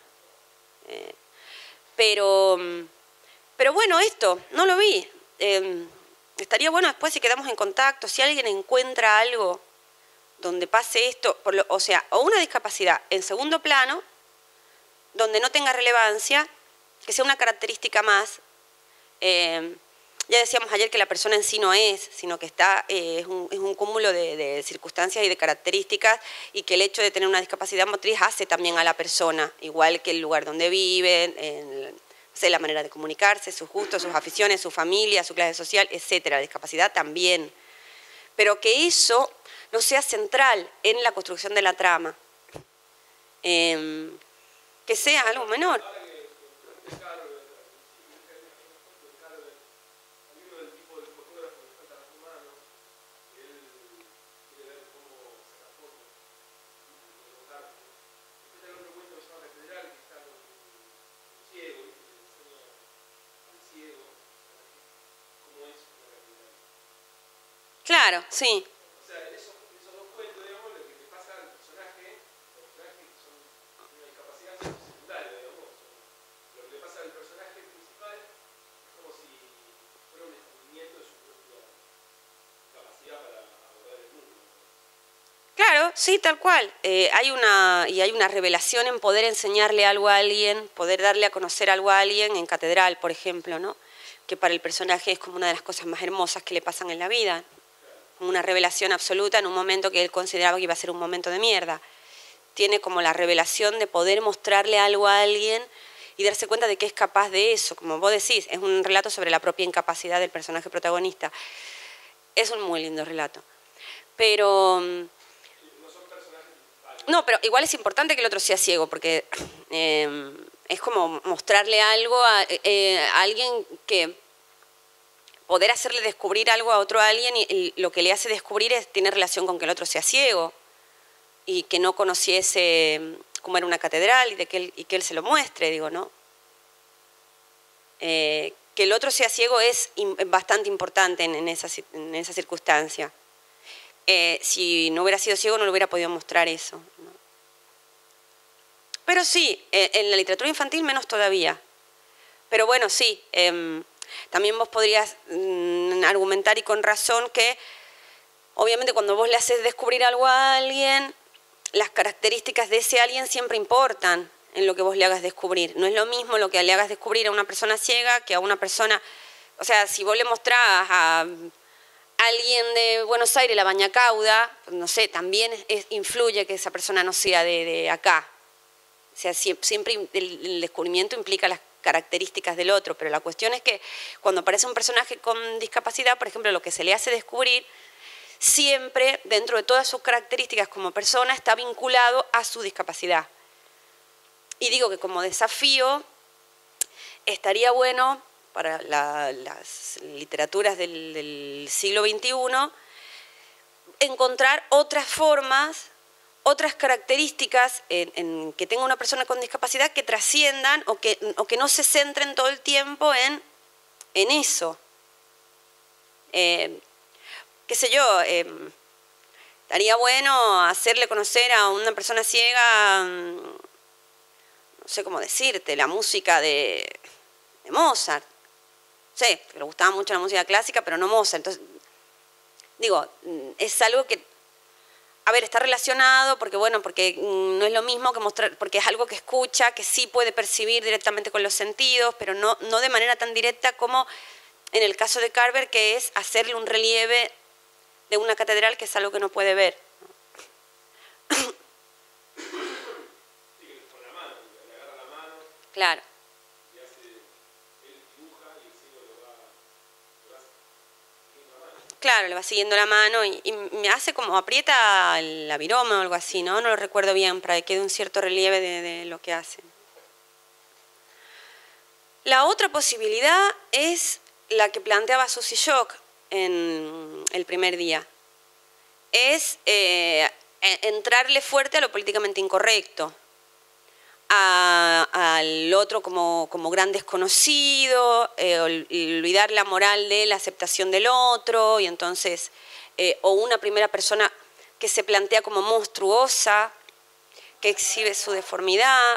Pero bueno, esto, no lo vi. Estaría bueno después si quedamos en contacto, si alguien encuentra algo donde pase esto, o una discapacidad en segundo plano, donde no tenga relevancia, que sea una característica más, ya decíamos ayer que la persona en sí no es, sino que es un cúmulo de circunstancias y de características, y que el hecho de tener una discapacidad motriz hace también a la persona, igual que el lugar donde viven, no sé, la manera de comunicarse, sus gustos, sus aficiones, su familia, su clase social, etcétera. La discapacidad también. Pero que eso no sea central en la construcción de la trama. Que sea algo menor. Claro, sí. O sea, esos dos cuentos, digamos, lo que le pasa al personaje, los personajes que son una discapacidad secundaria, digamos, lo que le pasa al personaje principal es como si fuera un descubrimiento de su propia capacidad para abordar el mundo. Claro, sí, tal cual. Hay una revelación en poder enseñarle algo a alguien, poder darle a conocer algo a alguien en Catedral, por ejemplo, ¿no? Que para el personaje es como una de las cosas más hermosas que le pasan en la vida. Una revelación absoluta en un momento que él consideraba que iba a ser un momento de mierda. Tiene como la revelación de poder mostrarle algo a alguien y darse cuenta de que es capaz de eso. Como vos decís, es un relato sobre la propia incapacidad del personaje protagonista. Es un muy lindo relato. Pero... No, pero igual es importante que el otro sea ciego, porque es como mostrarle algo a alguien que... Poder hacerle descubrir algo a otro alguien, y lo que le hace descubrir tiene relación con que el otro sea ciego y que no conociese cómo era una catedral y que él se lo muestre, digo, ¿no? Que el otro sea ciego es bastante importante en esa circunstancia. Si no hubiera sido ciego no le hubiera podido mostrar eso, ¿no? Pero sí, en la literatura infantil menos todavía. Pero bueno, sí. También vos podrías argumentar, y con razón, que obviamente cuando vos le haces descubrir algo a alguien, las características de ese alguien siempre importan en lo que vos le hagas descubrir. No es lo mismo lo que le hagas descubrir a una persona ciega que a una persona... O sea, si vos le mostrás a alguien de Buenos Aires la Bañacauda, no sé, también influye que esa persona no sea de acá. O sea, siempre el descubrimiento implica las características del otro, pero la cuestión es que cuando aparece un personaje con discapacidad, por ejemplo, lo que se le hace descubrir, siempre, dentro de todas sus características como persona, está vinculado a su discapacidad. Y digo que como desafío estaría bueno para las literaturas del siglo XXI encontrar otras formas, otras características en que tenga una persona con discapacidad que trasciendan o que no se centren todo el tiempo en eso. Qué sé yo, estaría bueno hacerle conocer a una persona ciega, no sé cómo decirte, la música de Mozart. Sí, le gustaba mucho la música clásica, pero no Mozart. Entonces, digo, es algo que... A ver, está relacionado porque, bueno, porque no es lo mismo que mostrar, porque es algo que escucha, que sí puede percibir directamente con los sentidos, pero no de manera tan directa como en el caso de Carver, que es hacerle un relieve de una catedral, que es algo que no puede ver. Con la mano, le agarra la mano. Claro. Y él dibuja y el ciego lo va siguiendo la mano. Claro, le va siguiendo la mano y me hace como aprieta la viroma o algo así, ¿no? No lo recuerdo bien, para que quede un cierto relieve de lo que hace. La otra posibilidad es la que planteaba Susy Shock en el primer día. Es entrarle fuerte a lo políticamente incorrecto, al otro como gran desconocido, olvidar la moral de la aceptación del otro, y entonces, o una primera persona que se plantea como monstruosa, que exhibe su deformidad.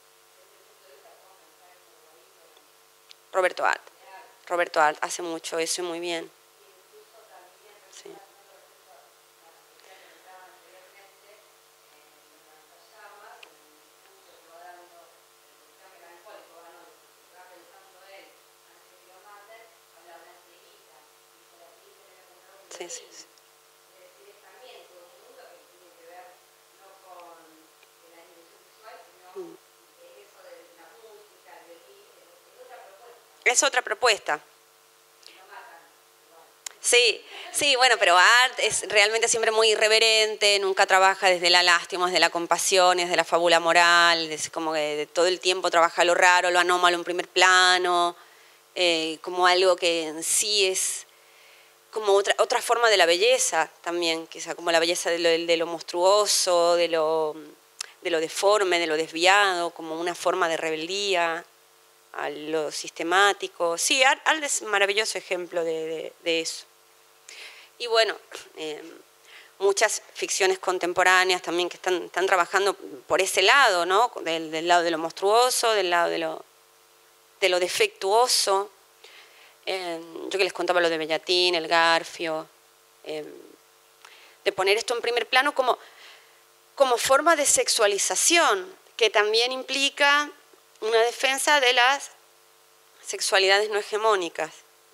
Roberto Alt hace mucho eso y muy bien. Sí. Sí, sí, sí. Es otra propuesta. Sí, sí, bueno, pero Art es realmente siempre muy irreverente, nunca trabaja desde la lástima, desde la compasión, desde la fábula moral, es como que todo el tiempo trabaja lo raro, lo anómalo en primer plano, como algo que en sí es como otra forma de la belleza también, quizá como la belleza de lo monstruoso, de lo deforme, de lo desviado, como una forma de rebeldía a lo sistemático. Sí, Art es un maravilloso ejemplo de eso. Y bueno, muchas ficciones contemporáneas también que están trabajando por ese lado, ¿no? Del lado de lo monstruoso, del lado de lo defectuoso. Yo que les contaba lo de Bellatín, el Garfio, de poner esto en primer plano como forma de sexualización, que también implica una defensa de las sexualidades no hegemónicas.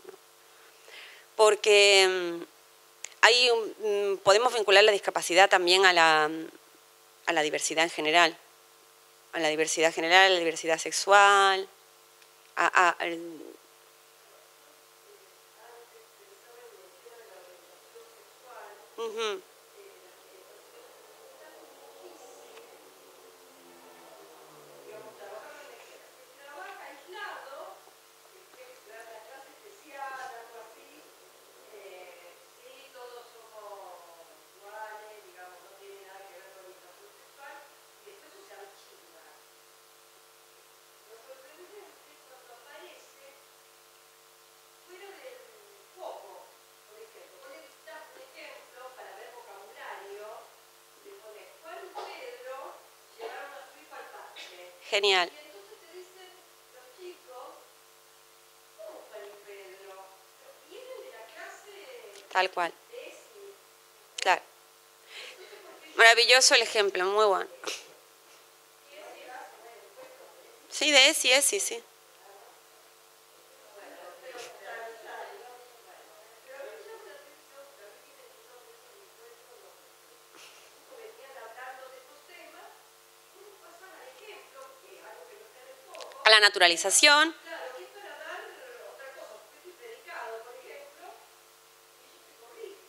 Porque podemos vincular la discapacidad también a la diversidad en general, a la diversidad general, a la diversidad sexual, uh-huh. Genial. Y entonces te dicen los chicos, ¿cómo Juan y Pedro? Vienen de la clase Tal cual. de ESI. Claro. Maravilloso el ejemplo, muy bueno. Sí, de ESI, sí. A la naturalización. Claro, que es para dar otra cosa, porque estoy predicado, por ejemplo, y ellos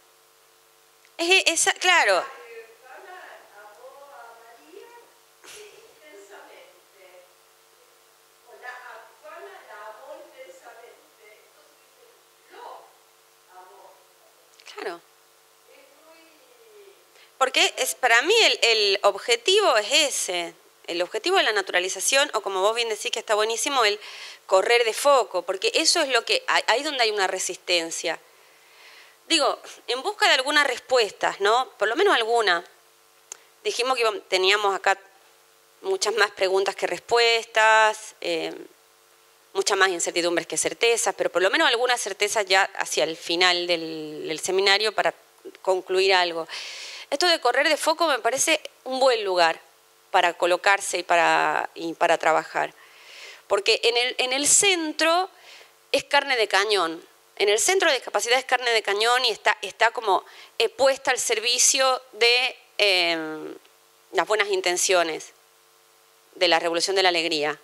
te corrigen. Claro. Juana amó a María intensamente. O a Juana la amó intensamente. Entonces dicen, lo amó. Claro. Es muy... Porque para mí el objetivo es ese. El objetivo de la naturalización, o como vos bien decís que está buenísimo, el correr de foco, porque eso es lo que, ahí donde hay una resistencia. Digo, en busca de algunas respuestas, ¿no? Por lo menos alguna. Dijimos que teníamos acá muchas más preguntas que respuestas, muchas más incertidumbres que certezas, pero por lo menos algunas certezas ya hacia el final del seminario para concluir algo. Esto de correr de foco me parece un buen lugar para colocarse y para trabajar. Porque en el centro es carne de cañón. En el centro de discapacidad es carne de cañón y está como puesta al servicio de las buenas intenciones, de la revolución de la alegría.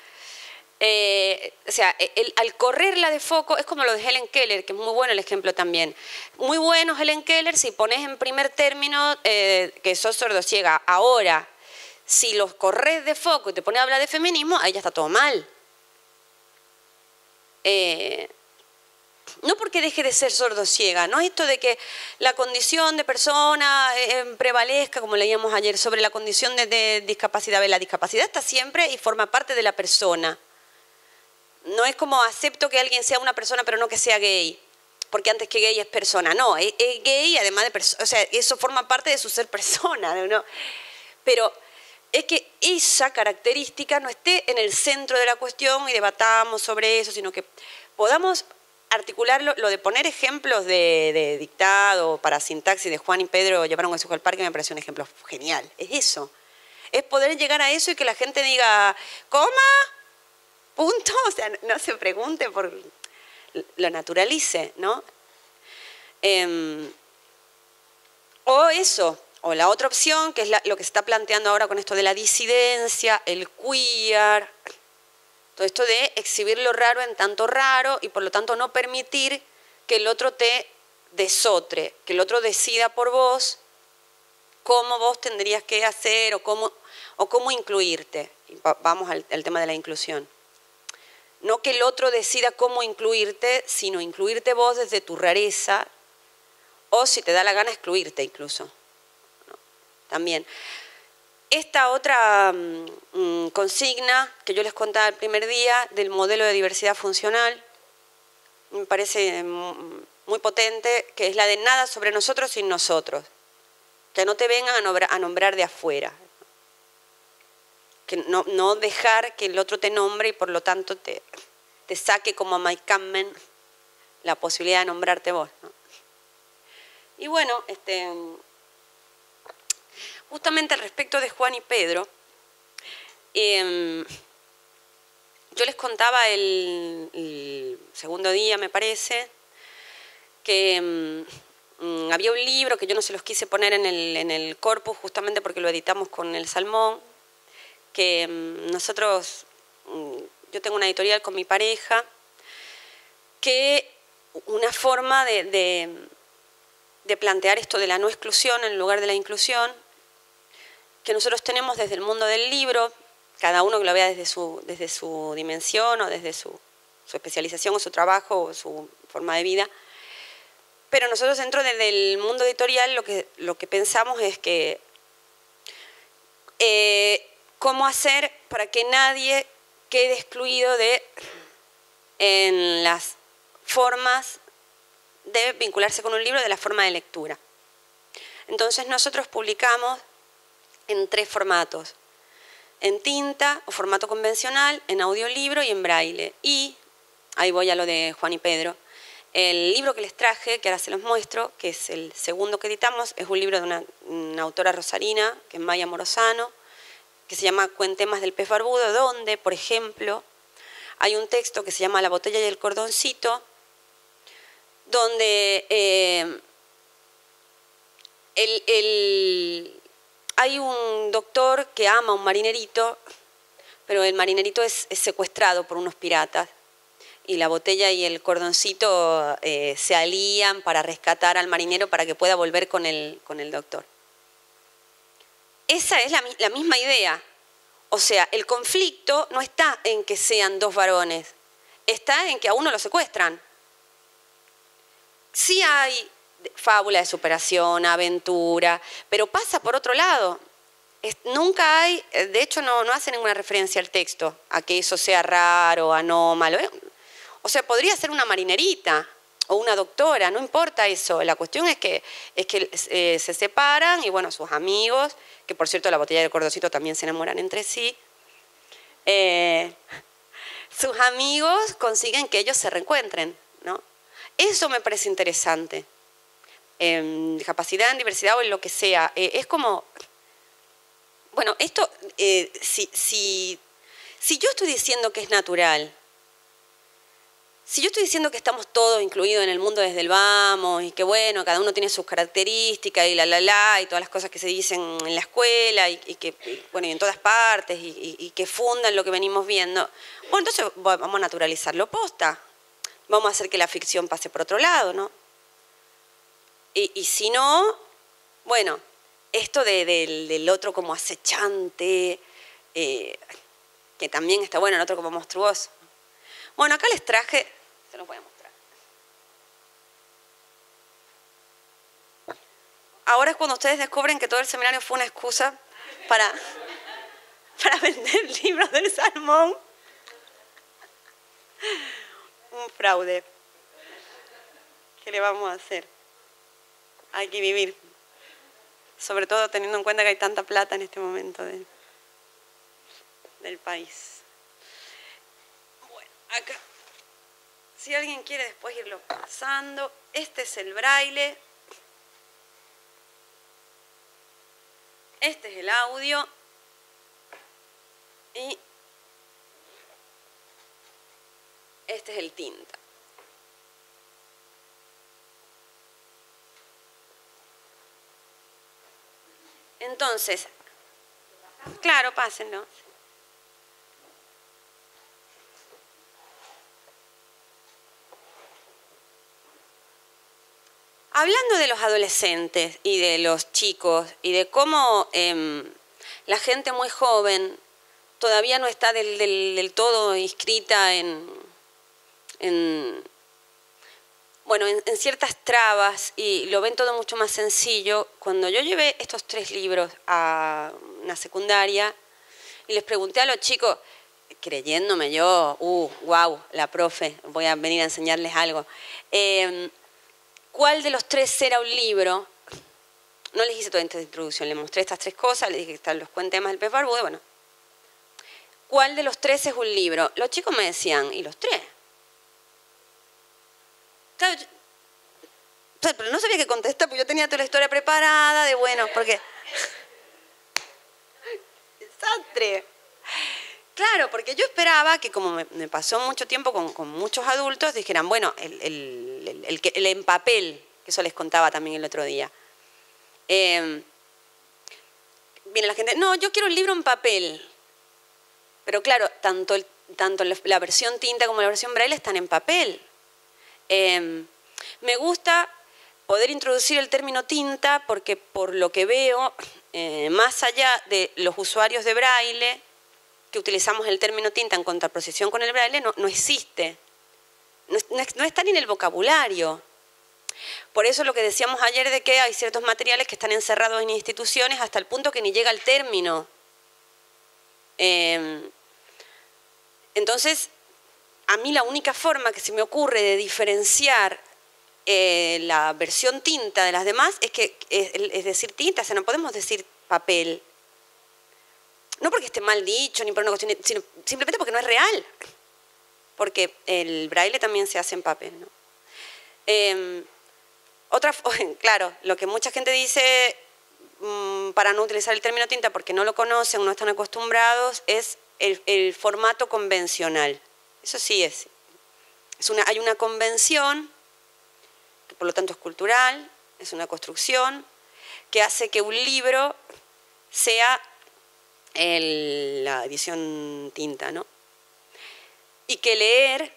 O sea, al correrla de foco es como lo de Helen Keller, que es muy bueno el ejemplo también. Muy bueno Helen Keller si pones en primer término que sos sordociega. Ahora, si los corres de foco y te pones a hablar de feminismo, ahí ya está todo mal. No porque deje de ser sordociega, no esto de que la condición de persona prevalezca, como leíamos ayer, sobre la condición de discapacidad. La discapacidad está siempre y forma parte de la persona. No es como acepto que alguien sea una persona pero no que sea gay, porque antes que gay es persona. No, es gay además de persona, o sea, eso forma parte de su ser persona, ¿no? Pero es que esa característica no esté en el centro de la cuestión y debatamos sobre eso, sino que podamos articularlo. Lo de poner ejemplos de dictado para sintaxis de Juan y Pedro llevaron a su hijo al parque me pareció un ejemplo genial. Es eso. Es poder llegar a eso y que la gente diga, ¿coma? Punto. O sea, no se pregunte, lo naturalice, ¿no? O eso, o la otra opción, que es lo que se está planteando ahora con esto de la disidencia, el queer, todo esto de exhibir lo raro en tanto raro y por lo tanto no permitir que el otro te desotre, que el otro decida por vos cómo vos tendrías que hacer o cómo incluirte. Vamos al tema de la inclusión. No que el otro decida cómo incluirte, sino incluirte vos desde tu rareza, o si te da la gana excluirte incluso. ¿No? También. Esta otra consigna que yo les contaba el primer día del modelo de diversidad funcional, me parece muy potente, que es la de nada sobre nosotros sin nosotros. Que no te vengan a nombrar de afuera. Que no dejar que el otro te nombre y por lo tanto te saque como a Mike Kamen la posibilidad de nombrarte vos, ¿no? Y bueno, justamente al respecto de Juan y Pedro, yo les contaba el segundo día, me parece, que había un libro que yo no se los quise poner en el corpus justamente porque lo editamos con el Salmón, que nosotros, yo tengo una editorial con mi pareja, que una forma de plantear esto de la no exclusión en lugar de la inclusión, que nosotros tenemos desde el mundo del libro, cada uno que lo vea desde su dimensión o desde su especialización o su trabajo o su forma de vida, pero nosotros dentro del mundo editorial lo que pensamos es que cómo hacer para que nadie quede excluido en las formas de vincularse con un libro, de la forma de lectura. Entonces nosotros publicamos en 3 formatos: en tinta o formato convencional, en audiolibro y en braille. Y, ahí voy a lo de Juan y Pedro, el libro que les traje, que ahora se los muestro, que es el segundo que editamos, es un libro de una autora rosarina, que es Maya Morosano, que se llama Cuentemas del pez barbudo, donde, por ejemplo, hay un texto que se llama La botella y el cordoncito, donde hay un doctor que ama a un marinerito, pero el marinerito es secuestrado por unos piratas, y la botella y el cordoncito se alían para rescatar al marinero para que pueda volver con el doctor. Esa es la misma idea. O sea, el conflicto no está en que sean 2 varones, está en que a uno lo secuestran. Sí hay fábula de superación, aventura, pero pasa por otro lado. Nunca hay, de hecho no hace ninguna referencia al texto, a que eso sea raro, anómalo. O sea, podría ser una marinerita o una doctora, no importa eso. La cuestión es que se separan y bueno, sus amigos, que por cierto la botella del cordoncito también se enamoran entre sí, sus amigos consiguen que ellos se reencuentren, ¿no? Eso me parece interesante. Discapacidad, en diversidad o en lo que sea. Es como, bueno, esto, si yo estoy diciendo que es natural, si yo estoy diciendo que estamos todos incluidos en el mundo desde el vamos y que bueno, cada uno tiene sus características y y todas las cosas que se dicen en la escuela y que, bueno, y en todas partes y que fundan lo que venimos viendo, bueno, entonces vamos a naturalizarlo posta. Vamos a hacer que la ficción pase por otro lado, ¿no? Y si no, bueno, esto del otro como acechante, que también está bueno, el otro como monstruoso. Bueno, acá les traje, se los voy a mostrar. Ahora es cuando ustedes descubren que todo el seminario fue una excusa para vender libros del Salmón. Un fraude. ¿Qué le vamos a hacer? Hay que vivir. Sobre todo teniendo en cuenta que hay tanta plata en este momento del país. Bueno, acá. Si alguien quiere después irlo pasando. Este es el braille. Este es el audio. Y este es el tinta. Entonces, claro, pásenlo. Hablando de los adolescentes y de los chicos y de cómo la gente muy joven todavía no está del todo inscrita en ciertas trabas y lo ven todo mucho más sencillo. Cuando yo llevé estos 3 libros a una secundaria y les pregunté a los chicos, creyéndome yo, wow, la profe, voy a venir a enseñarles algo, ¿cuál de los 3 era un libro? No les hice toda esta introducción, les mostré estas 3 cosas, les dije que están los cuentemas del pez barbudo, bueno. ¿Cuál de los 3 es un libro? Los chicos me decían, ¿y los 3? Claro, pero no sabía qué contestar, porque yo tenía toda la historia preparada de bueno, porque... ¡Desastre! Claro, porque yo esperaba que como me pasó mucho tiempo con muchos adultos, dijeran, bueno, el en papel, que eso les contaba también el otro día. Viene la gente, no, yo quiero un libro en papel. Pero claro, tanto la versión tinta como la versión braille están en papel. Me gusta poder introducir el término tinta porque por lo que veo, más allá de los usuarios de braille, que utilizamos el término tinta en contraposición con el braille, no existe. No está ni en el vocabulario. Por eso lo que decíamos ayer de que hay ciertos materiales que están encerrados en instituciones hasta el punto que ni llega el término. Entonces, a mí la única forma que se me ocurre de diferenciar la versión tinta de las demás es decir tinta, o sea, no podemos decir papel. No porque esté mal dicho, ni por una cuestión, sino simplemente porque no es real. Porque el braille también se hace en papel, ¿no? Claro, lo que mucha gente dice para no utilizar el término tinta porque no lo conocen, no están acostumbrados, es el formato convencional. Eso sí hay una convención, que por lo tanto es cultural, es una construcción, que hace que un libro sea la edición tinta, ¿no? Y que leer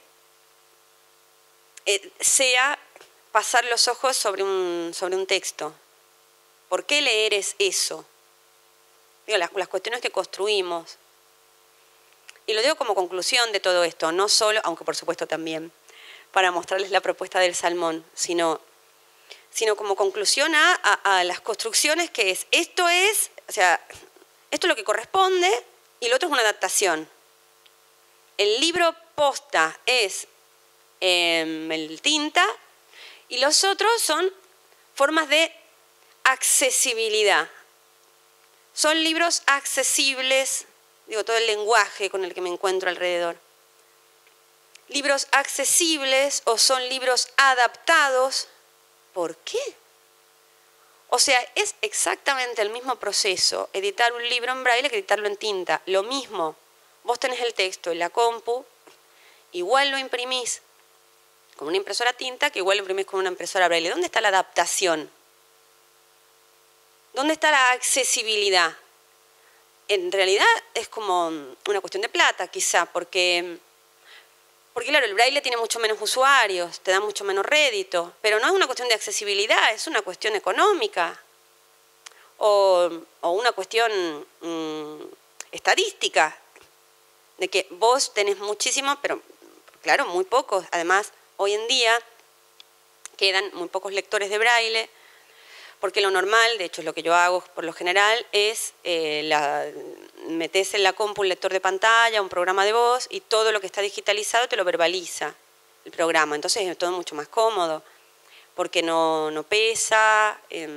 sea pasar los ojos sobre un texto. ¿Por qué leer es eso? Digo, las cuestiones que construimos. Y lo digo como conclusión de todo esto, no solo, aunque por supuesto también, para mostrarles la propuesta del salmón, sino como conclusión a las construcciones que esto es lo que corresponde y lo otro es una adaptación. El libro posta es el tinta y los otros son formas de accesibilidad. Son libros accesibles, digo, todo el lenguaje con el que me encuentro alrededor. Libros accesibles o son libros adaptados. ¿Por qué? O sea, es exactamente el mismo proceso editar un libro en braille que editarlo en tinta. Lo mismo, vos tenés el texto en la compu, igual lo imprimís con una impresora tinta que igual lo imprimís con una impresora braille. ¿Dónde está la adaptación? ¿Dónde está la accesibilidad? En realidad es como una cuestión de plata, quizá, porque claro, el braille tiene mucho menos usuarios, te da mucho menos rédito, pero no es una cuestión de accesibilidad, es una cuestión económica o una cuestión estadística, de que vos tenés muchísimo, pero claro, muy pocos. Además, hoy en día quedan muy pocos lectores de braille, porque lo normal, de hecho es lo que yo hago por lo general, es metés en la compu un lector de pantalla, un programa de voz y todo lo que está digitalizado te lo verbaliza el programa. Entonces es todo mucho más cómodo porque no pesa,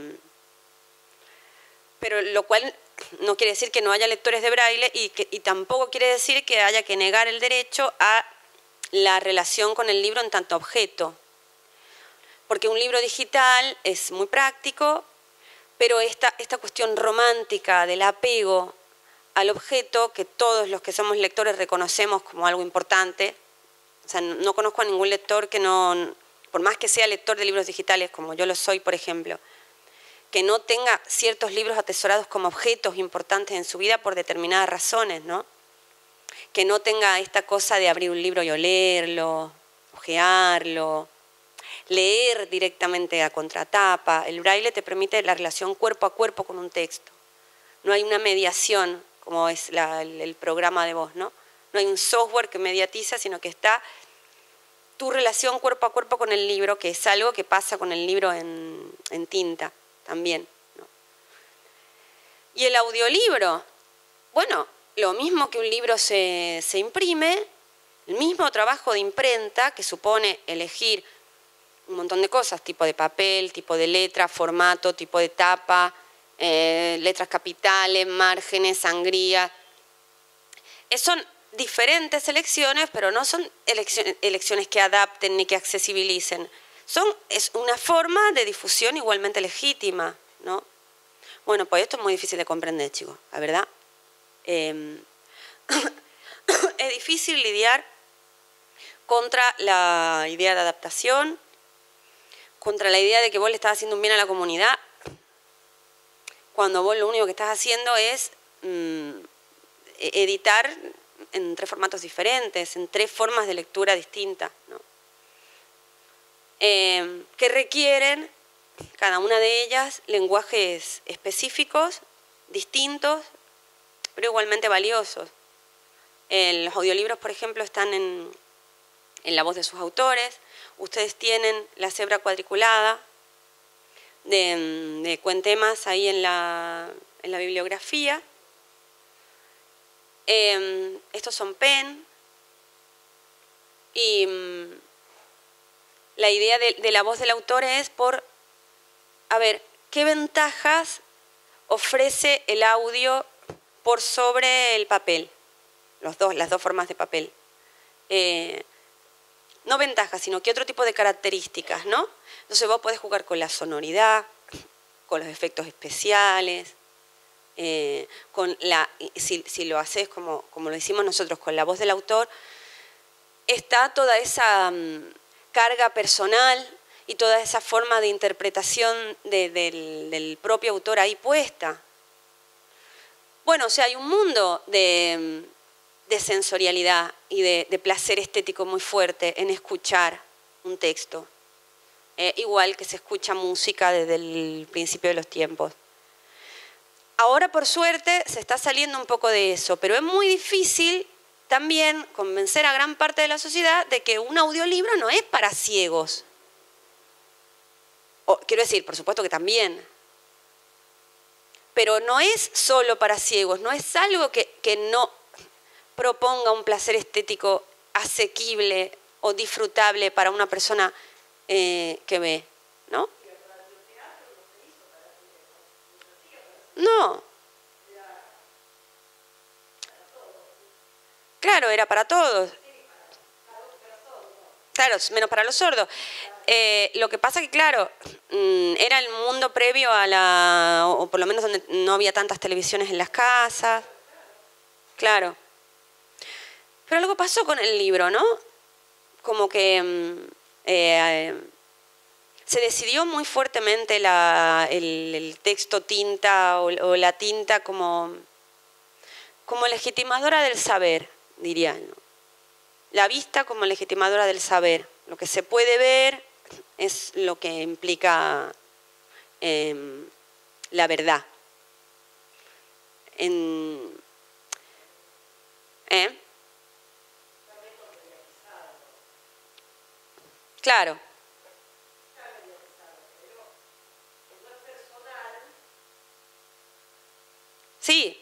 pero lo cual no quiere decir que no haya lectores de braille y tampoco quiere decir que haya que negar el derecho a la relación con el libro en tanto objeto. Porque un libro digital es muy práctico, pero esta cuestión romántica del apego al objeto, que todos los que somos lectores reconocemos como algo importante, o sea, no conozco a ningún lector que no, por más que sea lector de libros digitales, como yo lo soy, por ejemplo, que no tenga ciertos libros atesorados como objetos importantes en su vida por determinadas razones, ¿no? Que no tenga esta cosa de abrir un libro y olerlo, ojearlo, leer directamente a contratapa. El braille te permite la relación cuerpo a cuerpo con un texto. No hay una mediación como es el programa de voz, ¿no? No hay un software que mediatiza, sino que está tu relación cuerpo a cuerpo con el libro, que es algo que pasa con el libro en tinta también, ¿no? Y el audiolibro, bueno, lo mismo que un libro se imprime, el mismo trabajo de imprenta que supone elegir un montón de cosas, tipo de papel, tipo de letra, formato, tipo de tapa, letras capitales, márgenes, sangría. Son diferentes elecciones, pero no son elecciones que adapten ni que accesibilicen. Es una forma de difusión igualmente legítima, ¿no? Bueno, pues esto es muy difícil de comprender, chicos, la verdad. Es difícil lidiar contra la idea de adaptación, contra la idea de que vos le estás haciendo un bien a la comunidad, cuando vos lo único que estás haciendo es editar en 3 formatos diferentes, en 3 formas de lectura distintas, ¿no? Que requieren, cada una de ellas, lenguajes específicos, distintos, pero igualmente valiosos. Los audiolibros, por ejemplo, están en la voz de sus autores. Ustedes tienen La cebra cuadriculada de Cuentemas ahí en la bibliografía. Estos son PEN. Y la idea de la voz del autor es a ver, ¿qué ventajas ofrece el audio por sobre el papel? Las dos formas de papel. No ventajas, sino que otro tipo de características, ¿no? Entonces vos podés jugar con la sonoridad, con los efectos especiales, si lo haces como lo hicimos nosotros con la voz del autor, está toda esa carga personal y toda esa forma de interpretación del propio autor ahí puesta. Bueno, o sea, hay un mundo de sensorialidad y de placer estético muy fuerte en escuchar un texto, igual que se escucha música desde el principio de los tiempos. Ahora, por suerte, se está saliendo un poco de eso, pero es muy difícil también convencer a gran parte de la sociedad de que un audiolibro no es para ciegos. Quiero decir, por supuesto que también, pero no es solo para ciegos, no es algo que no proponga un placer estético asequible o disfrutable para una persona que ve, ¿no? No. Claro, era para todos. Claro, menos para los sordos. Lo que pasa que, claro, era el mundo previo o por lo menos donde no había tantas televisiones en las casas. Claro. Pero algo pasó con el libro, ¿no? Como que se decidió muy fuertemente el texto tinta o la tinta como legitimadora del saber, diría, ¿no? La vista como legitimadora del saber. Lo que se puede ver es lo que implica la verdad. Claro. Sí.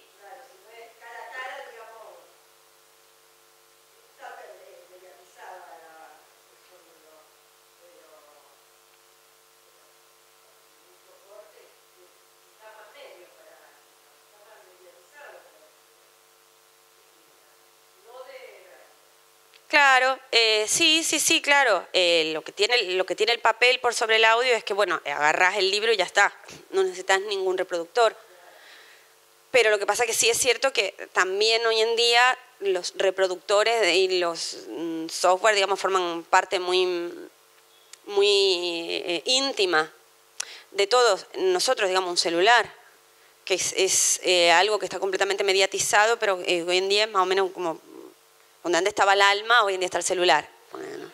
Claro, sí, claro. Lo que tiene el papel por sobre el audio es que, bueno, agarrás el libro y ya está. No necesitas ningún reproductor. Pero lo que pasa es que sí es cierto que también hoy en día los reproductores y los software, digamos, forman parte muy íntima de todos nosotros, digamos, un celular, que es algo que está completamente mediatizado, pero hoy en día es más o menos como donde antes estaba el alma, hoy en día está el celular. Bueno,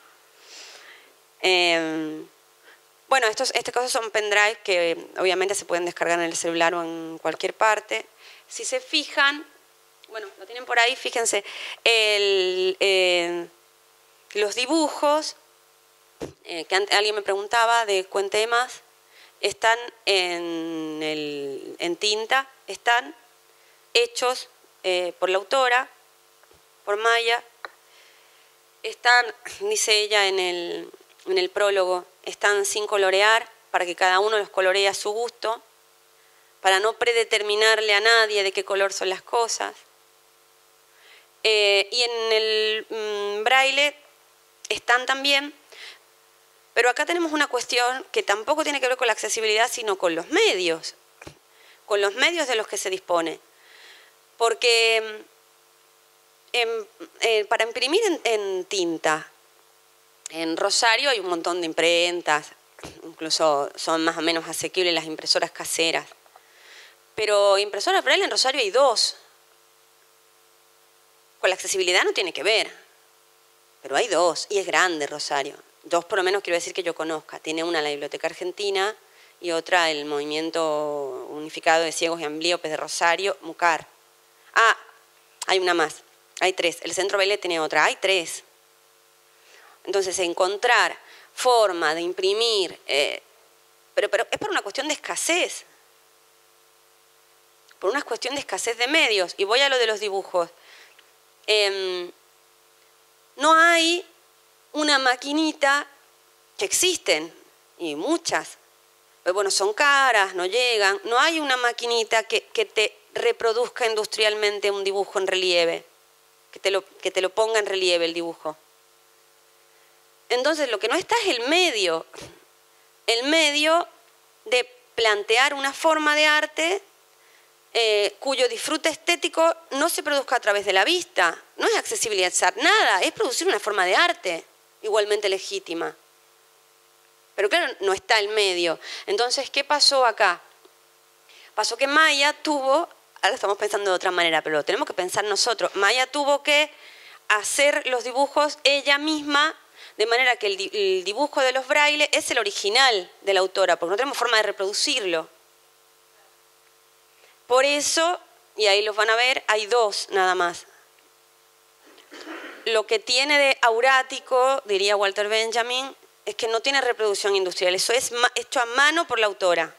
estas cosas son pendrives que obviamente se pueden descargar en el celular o en cualquier parte. Si se fijan, bueno, lo tienen por ahí, fíjense, los dibujos, que alguien me preguntaba de Cuentemas, están en tinta, están hechos por la autora, por Maya. Están, dice ella en el prólogo, están sin colorear, para que cada uno los colorea a su gusto, para no predeterminarle a nadie de qué color son las cosas. Y en el braille están también, pero acá tenemos una cuestión que tampoco tiene que ver con la accesibilidad, sino con los medios de los que se dispone. Porque para imprimir en tinta, en Rosario hay un montón de imprentas, incluso son más o menos asequibles las impresoras caseras. Pero impresoras braille en Rosario hay 2. Con la accesibilidad no tiene que ver, pero hay 2, y es grande Rosario. 2 por lo menos quiero decir que yo conozca. Tiene una la Biblioteca Argentina y otra el Movimiento Unificado de Ciegos y Amblíopes de Rosario, MUCAR. Ah, hay una más, hay 3. El Centro Braille tiene otra, hay 3. Entonces, encontrar forma de imprimir, pero es por una cuestión de escasez. Por una cuestión de escasez de medios. Y voy a lo de los dibujos. No hay una maquinita, que existen, y muchas, pero bueno, son caras, no llegan. No hay una maquinita que te reproduzca industrialmente un dibujo en relieve, que te lo ponga en relieve el dibujo. Entonces, lo que no está es el medio de plantear una forma de arte cuyo disfrute estético no se produzca a través de la vista. No es accesibilizar nada, es producir una forma de arte igualmente legítima. Pero claro, no está el medio. Entonces, ¿qué pasó acá? Pasó que Maya tuvo, ahora estamos pensando de otra manera, pero lo tenemos que pensar nosotros. Maya tuvo que hacer los dibujos ella misma, de manera que el dibujo de los braille es el original de la autora, porque no tenemos forma de reproducirlo. Por eso, y ahí los van a ver, hay 2 nada más. Lo que tiene de aurático, diría Walter Benjamin, es que no tiene reproducción industrial. Eso es hecho a mano por la autora.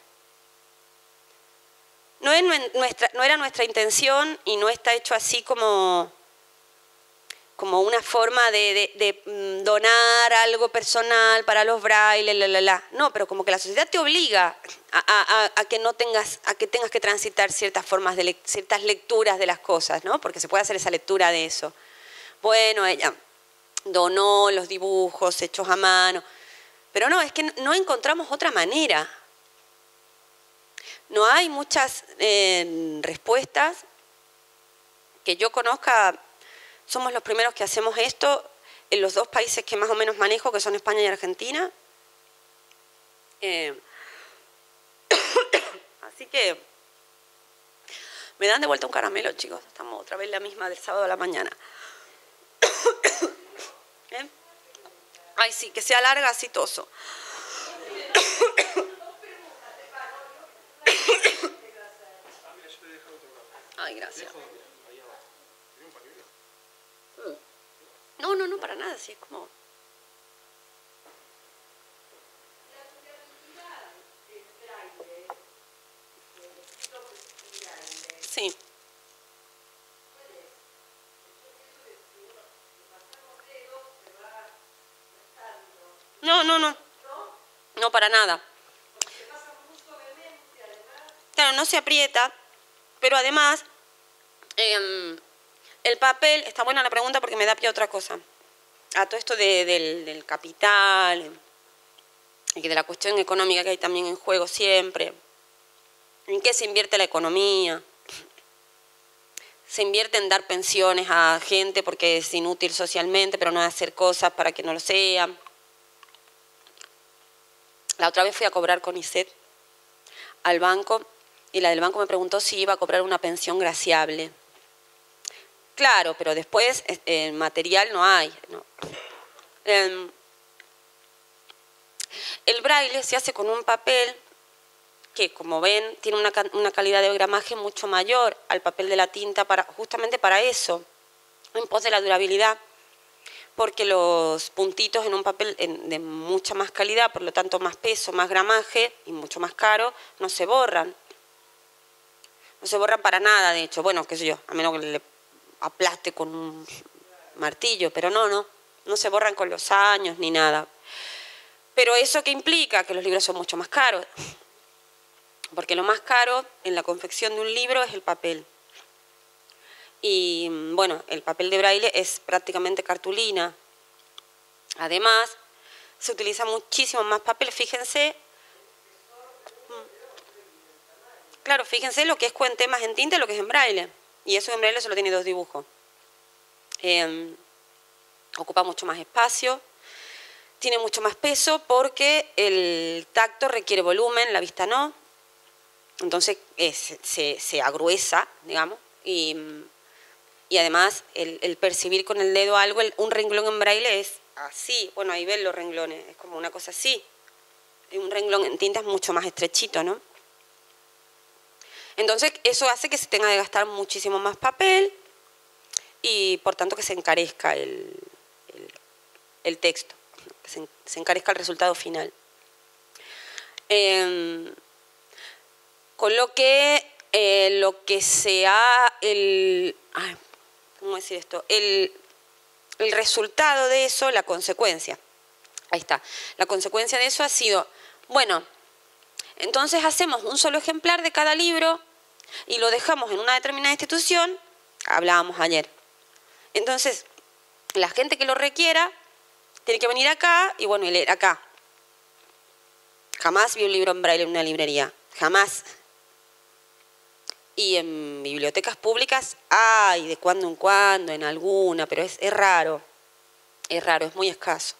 No era nuestra intención y no está hecho así como una forma de donar algo personal para los braille, No, pero como que la sociedad te obliga a que tengas que transitar ciertas formas ciertas lecturas de las cosas, ¿no? Porque se puede hacer esa lectura de eso. Bueno, ella donó los dibujos hechos a mano, pero no, es que no encontramos otra manera. No hay muchas respuestas que yo conozca. Somos los primeros que hacemos esto en los 2 países que más o menos manejo, que son España y Argentina. Así que me dan de vuelta un caramelo, chicos. Estamos otra vez la misma del sábado a la mañana. Ay, sí, que sea larga, así toso. Ay, gracias. No, para nada, sí, es como... Sí. No, para nada. Claro, no se aprieta, pero además el papel, está buena la pregunta porque me da pie a otra cosa. A todo esto del capital y de la cuestión económica que hay también en juego siempre. ¿En qué se invierte la economía? Se invierte en dar pensiones a gente porque es inútil socialmente, pero no hacer cosas para que no lo sean. La otra vez fui a cobrar con ISET al banco y la del banco me preguntó si iba a cobrar una pensión graciable. Claro, pero después material no hay, ¿no? El braille se hace con un papel que, como ven, tiene una calidad de gramaje mucho mayor al papel de la tinta justamente para eso, en pos de la durabilidad, porque los puntitos en un papel de mucha más calidad, por lo tanto más peso, más gramaje y mucho más caro, no se borran. No se borran para nada, de hecho. Bueno, qué sé yo, a menos que le aplaste con un martillo, pero no se borran con los años ni nada. Pero eso que implica que los libros son mucho más caros, porque lo más caro en la confección de un libro es el papel. Y bueno, el papel de braille es prácticamente cartulina. Además, se utiliza muchísimo más papel. Fíjense, claro, fíjense lo que es cuentemas en tinta y lo que es en braille. Y eso en braille solo tiene 2 dibujos. Ocupa mucho más espacio, tiene mucho más peso porque el tacto requiere volumen, la vista no. Entonces se agruesa, digamos, y además el percibir con el dedo algo, un renglón en braille es así. Bueno, ahí ven los renglones, es como una cosa así. Un renglón en tinta es mucho más estrechito, ¿no? Entonces eso hace que se tenga que gastar muchísimo más papel y por tanto que se encarezca el texto, que se encarezca el resultado final. Con lo que se ha... ¿cómo decir esto? El resultado de eso, la consecuencia. Ahí está. La consecuencia de eso ha sido, bueno, entonces hacemos un solo ejemplar de cada libro y lo dejamos en una determinada institución, hablábamos ayer. Entonces, la gente que lo requiera tiene que venir acá y bueno, y leer acá. Jamás vi un libro en braille en una librería, jamás. Y en bibliotecas públicas hay de cuando en cuando, en alguna, pero es raro, es muy escaso.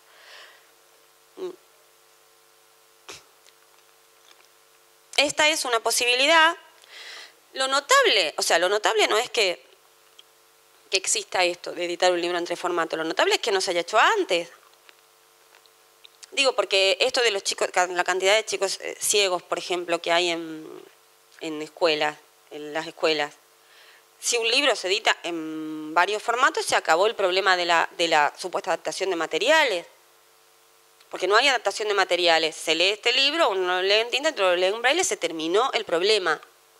Esta es una posibilidad. Lo notable no es que exista esto de editar un libro en 3 formatos, lo notable es que no se haya hecho antes. Digo, porque esto de los chicos, la cantidad de chicos ciegos, por ejemplo, que hay en escuelas, en las escuelas. Si un libro se edita en varios formatos, se acabó el problema de la supuesta adaptación de materiales. Porque no hay adaptación de materiales. Se lee este libro, uno lo lee en tinta, otro lo lee en braille, se terminó el problema.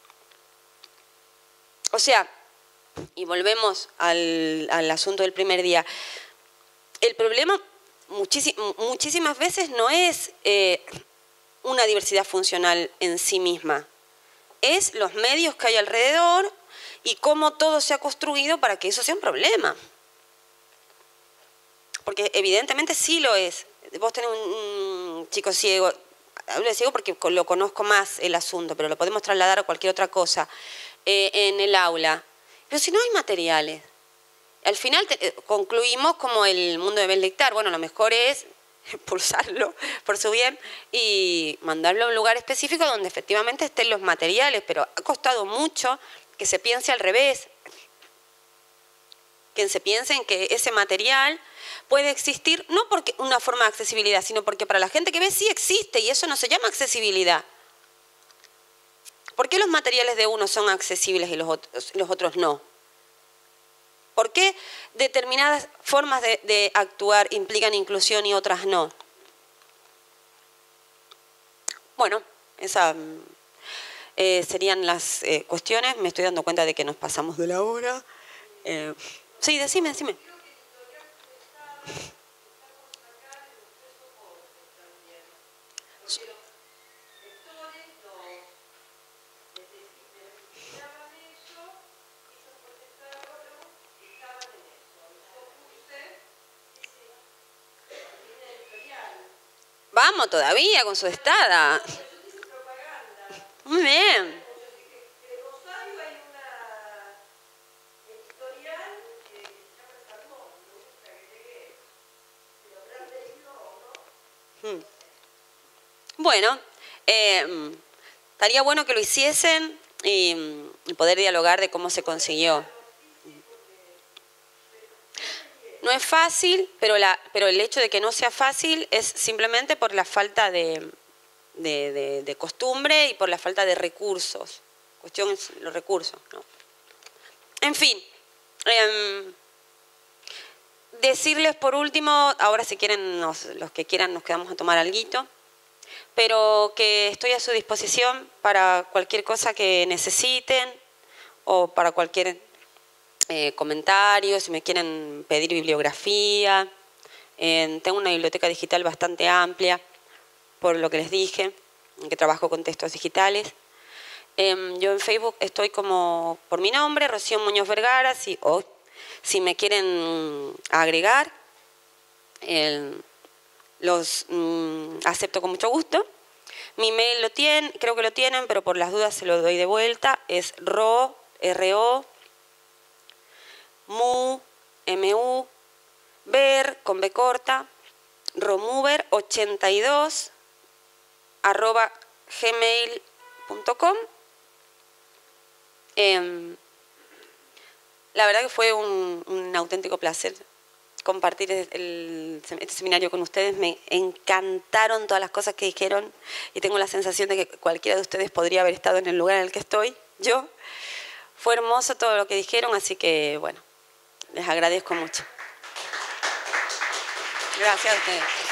O sea, y volvemos al asunto del primer día. El problema muchísimas veces no es una diversidad funcional en sí misma. Es los medios que hay alrededor y cómo todo se ha construido para que eso sea un problema. Porque evidentemente sí lo es. Vos tenés un chico ciego, hablo de ciego porque lo conozco más el asunto, pero lo podemos trasladar a cualquier otra cosa, en el aula. Pero si no hay materiales, al final concluimos como el mundo de Benlectar. Bueno, lo mejor es expulsarlo por su bien y mandarlo a un lugar específico donde efectivamente estén los materiales, pero ha costado mucho que se piense al revés, que se piense en que ese material puede existir, no porque una forma de accesibilidad, sino porque para la gente que ve sí existe y eso no se llama accesibilidad. ¿Por qué los materiales de unos son accesibles y los otros no? ¿Por qué determinadas formas de actuar implican inclusión y otras no? Bueno, esas serían las cuestiones. Me estoy dando cuenta de que nos pasamos de la hora. Sí, decime. Vamos todavía con su estada. Muy bien. En Rosario hay una editorial que se llama El Salmón, me gusta que llegué. Si lo habrán leído o no. Bueno, estaría bueno que lo hiciesen y poder dialogar de cómo se consiguió. No es fácil, pero el hecho de que no sea fácil es simplemente por la falta de costumbre y por la falta de recursos. Cuestión es los recursos, ¿no? En fin, decirles por último, ahora si quieren, los que quieran nos quedamos a tomar alguito, pero que estoy a su disposición para cualquier cosa que necesiten o para cualquier comentario, si me quieren pedir bibliografía. Tengo una biblioteca digital bastante amplia, por lo que les dije, que trabajo con textos digitales. Yo en Facebook estoy como por mi nombre, Rocío Muñoz Vergara, o si me quieren agregar, los acepto con mucho gusto. Mi mail lo tienen, creo que lo tienen, pero por las dudas se lo doy de vuelta. Es mu, ver, con B corta, romuver82 @gmail.com. La verdad que fue un auténtico placer compartir este seminario con ustedes. Me encantaron todas las cosas que dijeron y tengo la sensación de que cualquiera de ustedes podría haber estado en el lugar en el que estoy yo. Fue hermoso todo lo que dijeron, así que bueno, les agradezco mucho. Gracias a ustedes.